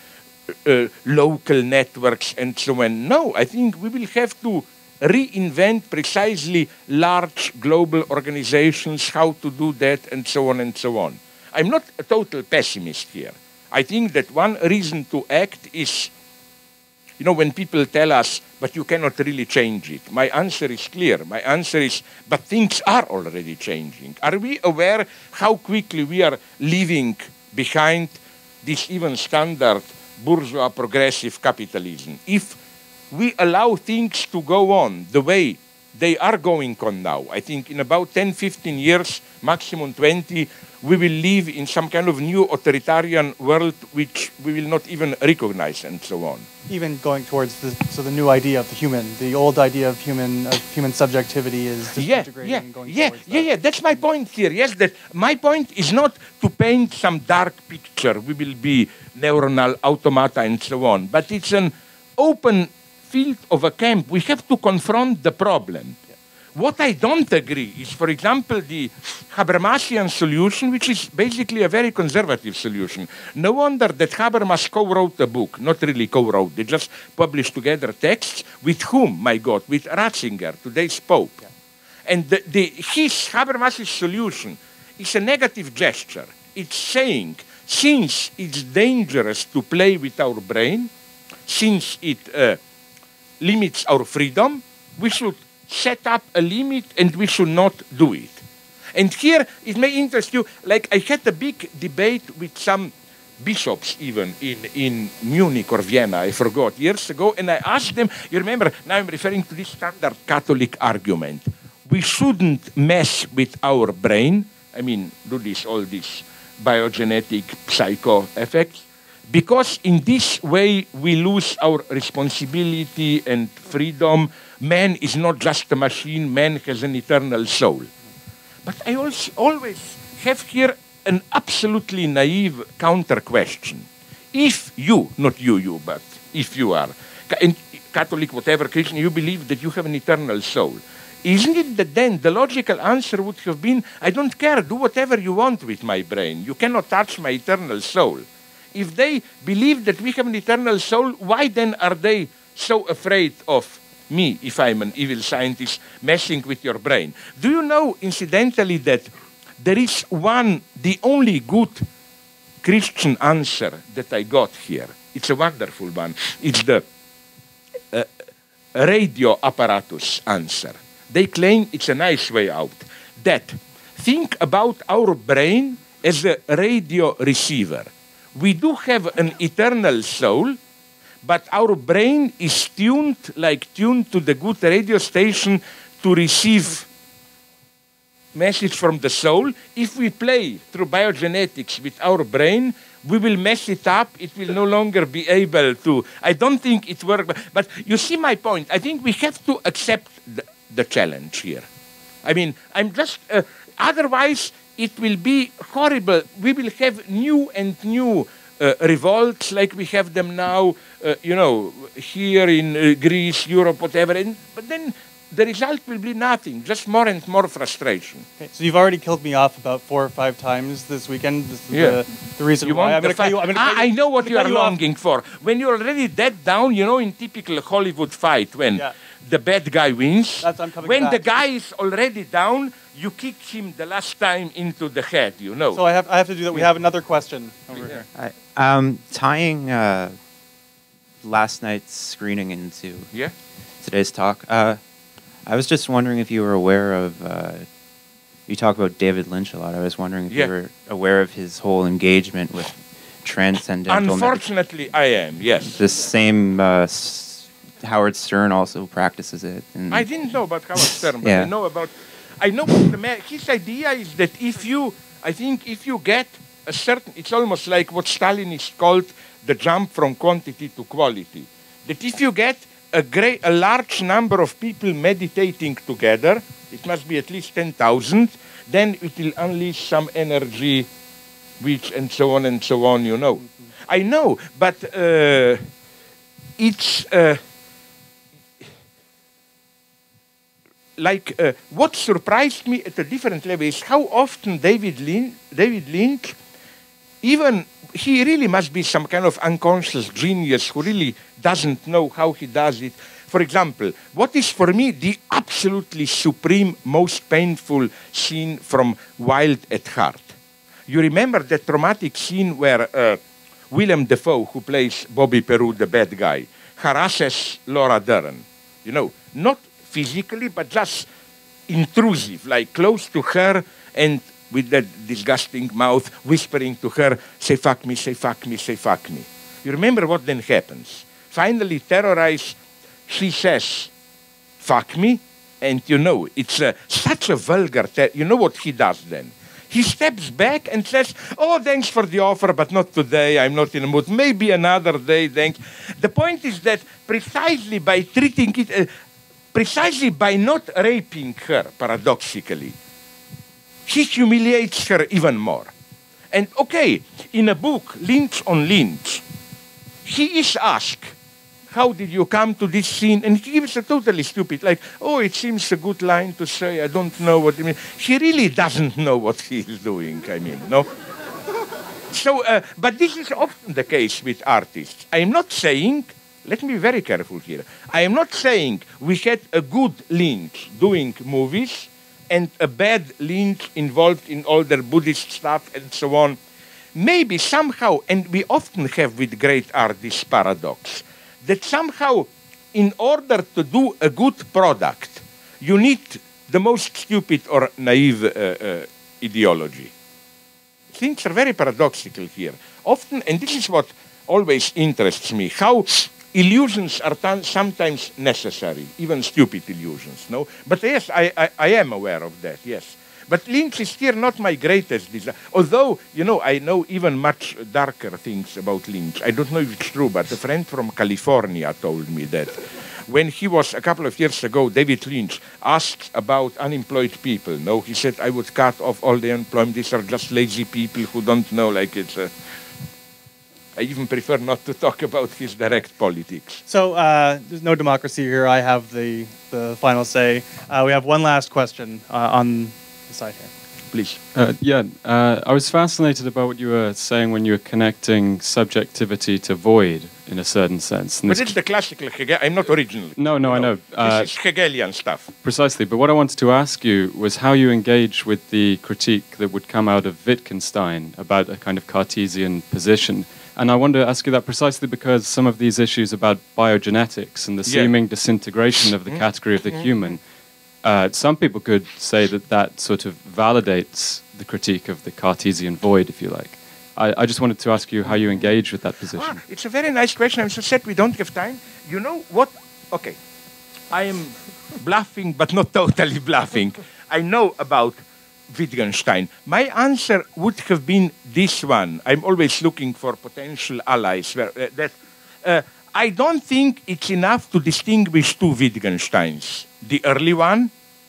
uh, local networks and so on. No, I think we will have to reinvent precisely large global organizations, how to do that, and so on and so on. I'm not a total pessimist here. I think that one reason to act is, you know, when people tell us, but you cannot really change it. My answer is clear. My answer is, but things are already changing. Are we aware how quickly we are leaving behind this even standard bourgeois progressive capitalism? If we allow things to go on the way they are going on now, I think in about ten, fifteen years, maximum twenty, we will live in some kind of new authoritarian world which we will not even recognize and so on. Even going towards the, so the new idea of the human, the old idea of human, of human subjectivity is disintegrating yeah, yeah, and going yeah, towards yeah, that. yeah, that's my point here. Yes, that my point is not to paint some dark picture. We will be neuronal automata and so on, but it's an open field of a camp. We have to confront the problem. What I don't agree is, for example, the Habermasian solution, which is basically a very conservative solution. No wonder that Habermas co-wrote a book, not really co-wrote, they just published together texts. With whom, my God? With Ratzinger, today's Pope. Yeah. And the, the, his Habermas's solution is a negative gesture. It's saying, since it's dangerous to play with our brain, since it uh, limits our freedom, we should set up a limit and we should not do it. And here, it may interest you, like I had a big debate with some bishops even in, in Munich or Vienna, I forgot, years ago, and I asked them, you remember, now I'm referring to this standard Catholic argument. We shouldn't mess with our brain, I mean, do this, all these biogenetic psycho effects, because in this way we lose our responsibility and freedom. Man is not just a machine, man has an eternal soul. But I also always have here an absolutely naive counter question. If you, not you, you, but if you are, and Catholic, whatever, Christian, you believe that you have an eternal soul, isn't it that then the logical answer would have been, I don't care, do whatever you want with my brain. You cannot touch my eternal soul. If they believe that we have an eternal soul, why then are they so afraid of me, if I'm an evil scientist, messing with your brain? Do you know, incidentally, that there is one, the only good Christian answer that I got here? It's a wonderful one. It's the uh, radio apparatus answer. They claim it's a nice way out. That think about our brain as a radio receiver. We do have an eternal soul, but our brain is tuned, like tuned to the good radio station to receive message from the soul. If we play through biogenetics with our brain, we will mess it up. It will no longer be able to. I don't think it works. But you see my point. I think we have to accept the, the challenge here. I mean, I'm just, uh, otherwise it will be horrible. We will have new and new uh, revolts like we have them now, uh, you know, here in uh, Greece, Europe, whatever. And, but then the result will be nothing, just more and more frustration. Okay, so you've already killed me off about four or five times this weekend. This is yeah. the, the reason you why. I'm going to cut you, I'm gonna ah, cut you, I know what you are you longing off. for. When you're already dead down, you know, in typical Hollywood fight, when yeah. the bad guy wins, That's, I'm coming when back. the guy is already down, you kick him the last time into the head, you know. So I have, I have to do that. We have another question over yeah. here. I, um, tying uh, last night's screening into yeah? today's talk, uh, I was just wondering if you were aware of, uh, you talk about David Lynch a lot, I was wondering if yeah. you were aware of his whole engagement with transcendental... Unfortunately, I am, yes. The same, uh, S Howard Stern also practices it. And I didn't know about Howard Stern, but yeah. I know about... I know about the man, his idea is that if you, I think if you get a certain, it's almost like what Stalinist called the jump from quantity to quality. That if you get a great, a large number of people meditating together, it must be at least ten thousand, then it will unleash some energy, which, and so on and so on, you know. Mm-hmm. I know, but uh, it's, uh, like, uh, what surprised me at a different level is how often David Lynch, David Lynch even he really must be some kind of unconscious genius who really doesn't know how he does it. For example, what is for me the absolutely supreme, most painful scene from Wild at Heart? You remember that traumatic scene where uh, Willem Dafoe, who plays Bobby Peru, the bad guy, harasses Laura Dern. You know, not physically, but just intrusive, like close to her and with that disgusting mouth whispering to her, say fuck me, say fuck me, say fuck me. You remember what then happens? Finally terrorized, she says, fuck me, and you know, it's uh, such a vulgar, you know what he does then? He steps back and says, oh, thanks for the offer, but not today, I'm not in the mood, maybe another day, thanks. The point is that precisely by treating it, uh, precisely by not raping her, paradoxically, he humiliates her even more. And okay, in a book, Lynch on Lynch, he is asked, how did you come to this scene? And he gives a totally stupid, like, oh, it seems a good line to say, I don't know what it means. He really doesn't know what he is doing, I mean, no? So, uh, but this is often the case with artists. I am not saying, let me be very careful here, I am not saying we had a good Lynch doing movies and a bad Lynch involved in all their Buddhist stuff and so on. Maybe somehow, and we often have with great art this paradox, that somehow, in order to do a good product, you need the most stupid or naive uh, uh, ideology. Things are very paradoxical here. Often, and this is what always interests me, how illusions are sometimes necessary, even stupid illusions, no? But yes, I, I, I am aware of that, yes. But Lynch is here not my greatest desire. Although, you know, I know even much darker things about Lynch. I don't know if it's true, but a friend from California told me that when he was, a couple of years ago, David Lynch asked about unemployed people. No, he said, I would cut off all the unemployed. These are just lazy people who don't know, like it's a... I even prefer not to talk about his direct politics. So uh, there's no democracy here. I have the, the final say. Uh, we have one last question uh, on the side here. Please. Uh, yeah, uh, I was fascinated about what you were saying when you were connecting subjectivity to void in a certain sense. And but it's the classical Hegel. I'm not original. No, no, I know. Uh, this is Hegelian stuff. Precisely. But what I wanted to ask you was how you engage with the critique that would come out of Wittgenstein about a kind of Cartesian position. And I wanted to ask you that precisely because some of these issues about biogenetics and the yeah. seeming disintegration of the category of the human, uh, some people could say that that sort of validates the critique of the Cartesian void, if you like. I, I just wanted to ask you how you engage with that position. Ah, it's a very nice question. I'm so sad we don't have time. You know what? Okay. I am bluffing, but not totally bluffing. I know about Wittgenstein. My answer would have been this one. I'm always looking for potential allies. Where, uh, that uh, I don't think it's enough to distinguish two Wittgensteins. The early one,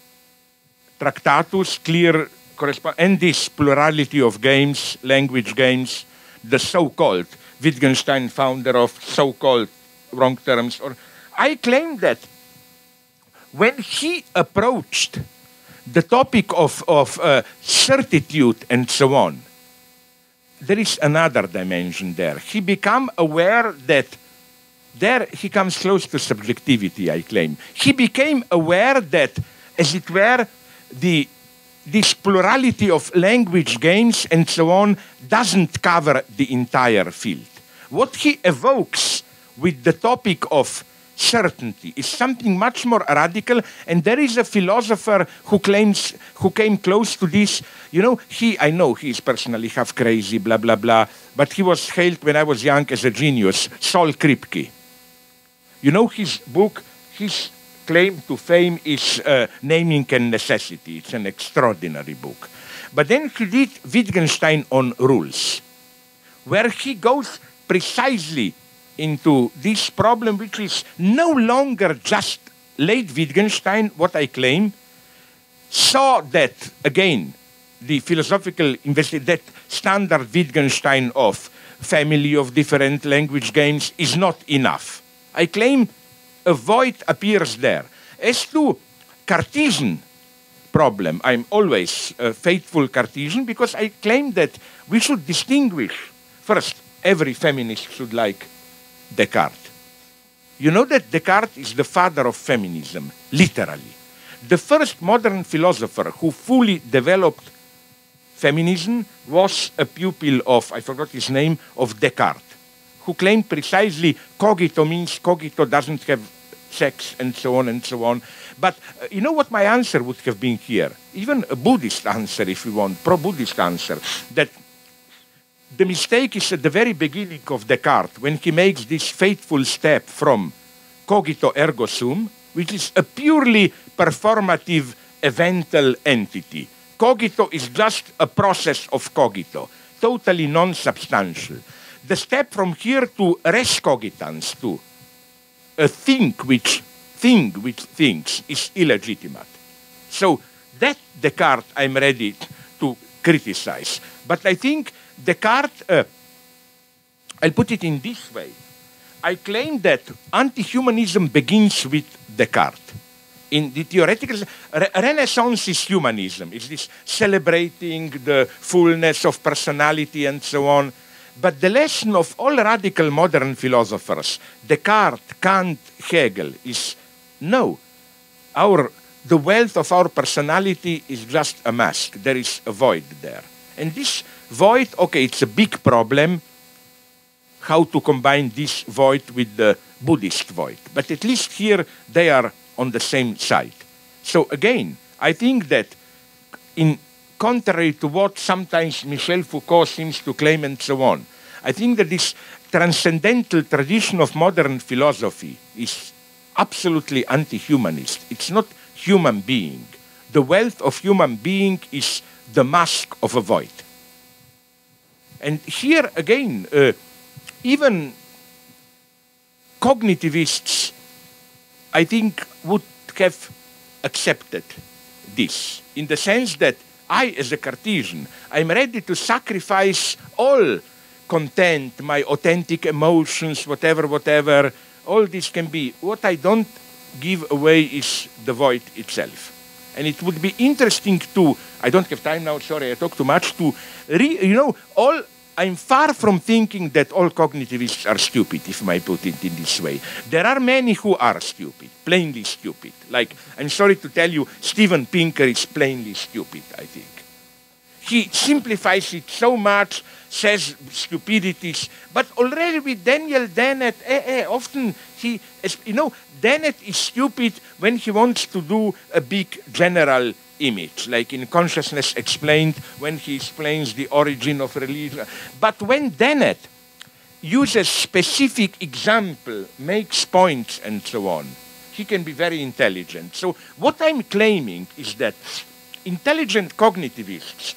Tractatus, clear correspond, and this plurality of games, language games, the so-called Wittgenstein, founder of so-called wrong terms. Or I claim that when he approached the topic of, of uh, certitude and so on, there is another dimension there. He became aware that there he comes close to subjectivity, I claim. He became aware that, as it were, the, this plurality of language games and so on doesn't cover the entire field. What he evokes with the topic of certainty is something much more radical, and there is a philosopher who claims, who came close to this. You know, he, I know he is personally half crazy, blah, blah, blah, but he was hailed when I was young as a genius, Sol Kripke. You know his book, his claim to fame is uh, Naming and Necessity. It's an extraordinary book. But then he did Wittgenstein on Rules, where he goes precisely into this problem, which is no longer just late Wittgenstein, what I claim, saw that, again, the philosophical investigation, that standard Wittgenstein of family of different language games is not enough. I claim a void appears there. As to Cartesian problem. I'm always a faithful Cartesian because I claim that we should distinguish. First, every feminist should like Descartes. You know that Descartes is the father of feminism, literally. The first modern philosopher who fully developed feminism was a pupil of, I forgot his name, of Descartes, who claimed precisely cogito means cogito doesn't have sex and so on and so on. But uh, you know what my answer would have been here? Even a Buddhist answer, if you want, pro-Buddhist answer, that the mistake is at the very beginning of Descartes, when he makes this fateful step from cogito ergo sum, which is a purely performative evental entity. Cogito is just a process of cogito, totally non-substantial. The step from here to res cogitans, to a thing which, thing which thinks, is illegitimate. So that Descartes I'm ready to criticize. But I think Descartes, uh, I'll put it in this way. I claim that anti-humanism begins with Descartes. In the theoretical, re Renaissance is humanism. It's this celebrating the fullness of personality and so on. But the lesson of all radical modern philosophers, Descartes, Kant, Hegel, is no. Our, the wealth of our personality is just a mask. There is a void there. And this void, okay, it's a big problem, how to combine this void with the Buddhist void. But at least here they are on the same side. So again, I think that in contrary to what sometimes Michel Foucault seems to claim and so on, I think that this transcendental tradition of modern philosophy is absolutely anti-humanist. It's not human being. The wealth of human being is the mask of a void. And here again, uh, even cognitivists, I think, would have accepted this, in the sense that I, as a Cartesian, I'm ready to sacrifice all content, my authentic emotions, whatever, whatever, all this can be. What I don't give away is the void itself. And it would be interesting to, I don't have time now, sorry, I talk too much, to, re, you know, all, I'm far from thinking that all cognitivists are stupid, if I put it in this way. There are many who are stupid, plainly stupid. Like, I'm sorry to tell you, Steven Pinker is plainly stupid, I think. He simplifies it so much, says stupidities, but already with Daniel Dennett, eh, eh, often he, you know, Dennett is stupid when he wants to do a big general image, like in Consciousness Explained, when he explains the origin of religion. But when Dennett uses specific example, makes points and so on, he can be very intelligent. So what I'm claiming is that intelligent cognitivists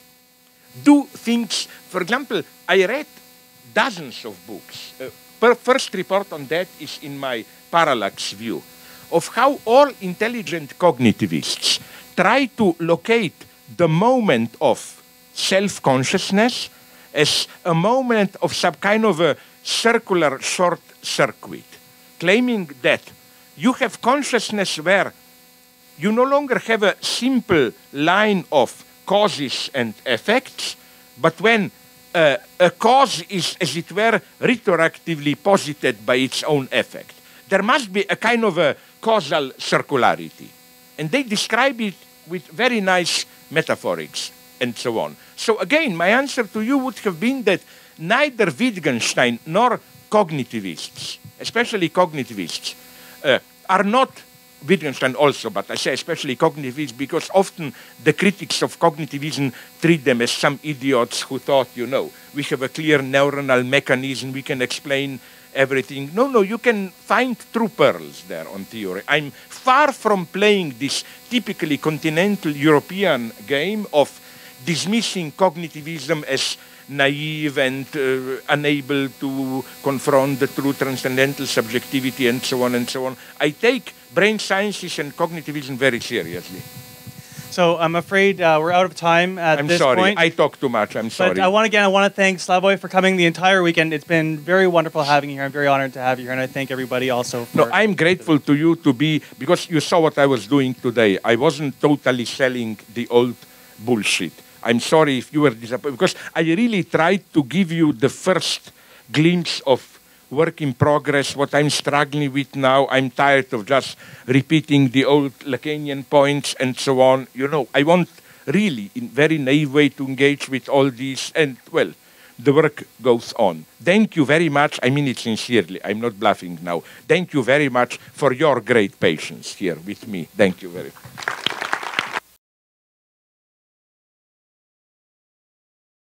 do things. For example, I read dozens of books. Uh, per first report on that is in my parallax view of how all intelligent cognitivists try to locate the moment of self-consciousness as a moment of some kind of a circular short circuit, claiming that you have consciousness where you no longer have a simple line of causes and effects, but when uh, a cause is, as it were, retroactively posited by its own effect, there must be a kind of a causal circularity. And they describe it with very nice metaphorics and so on. So again, my answer to you would have been that neither Wittgenstein nor cognitivists, especially cognitivists, uh, are not Wittgenstein also, but I say especially cognitivists because often the critics of cognitivism treat them as some idiots who thought, you know, we have a clear neuronal mechanism, we can explain everything. No, no, you can find true pearls there on theory. I'm far from playing this typically continental European game of dismissing cognitivism as naive and uh, unable to confront the true transcendental subjectivity and so on and so on. I take brain sciences and cognitivism very seriously. So I'm afraid uh, we're out of time at I'm this sorry. point. I talk too much. I'm sorry. But I want again, I want to thank SLAVOJ for coming the entire weekend. It's been very wonderful having you here. I'm very honored to have you here, and I thank everybody also for... No, I'm grateful to you to be, because you saw what I was doing today. I wasn't totally selling the old bullshit. I'm sorry if you were disappointed, because I really tried to give you the first glimpse of work in progress, what I'm struggling with now. I'm tired of just repeating the old Lacanian points and so on. You know, I want really, in very naive way, to engage with all these, and, well, the work goes on. Thank you very much. I mean it sincerely. I'm not bluffing now. Thank you very much for your great patience here with me. Thank you very much.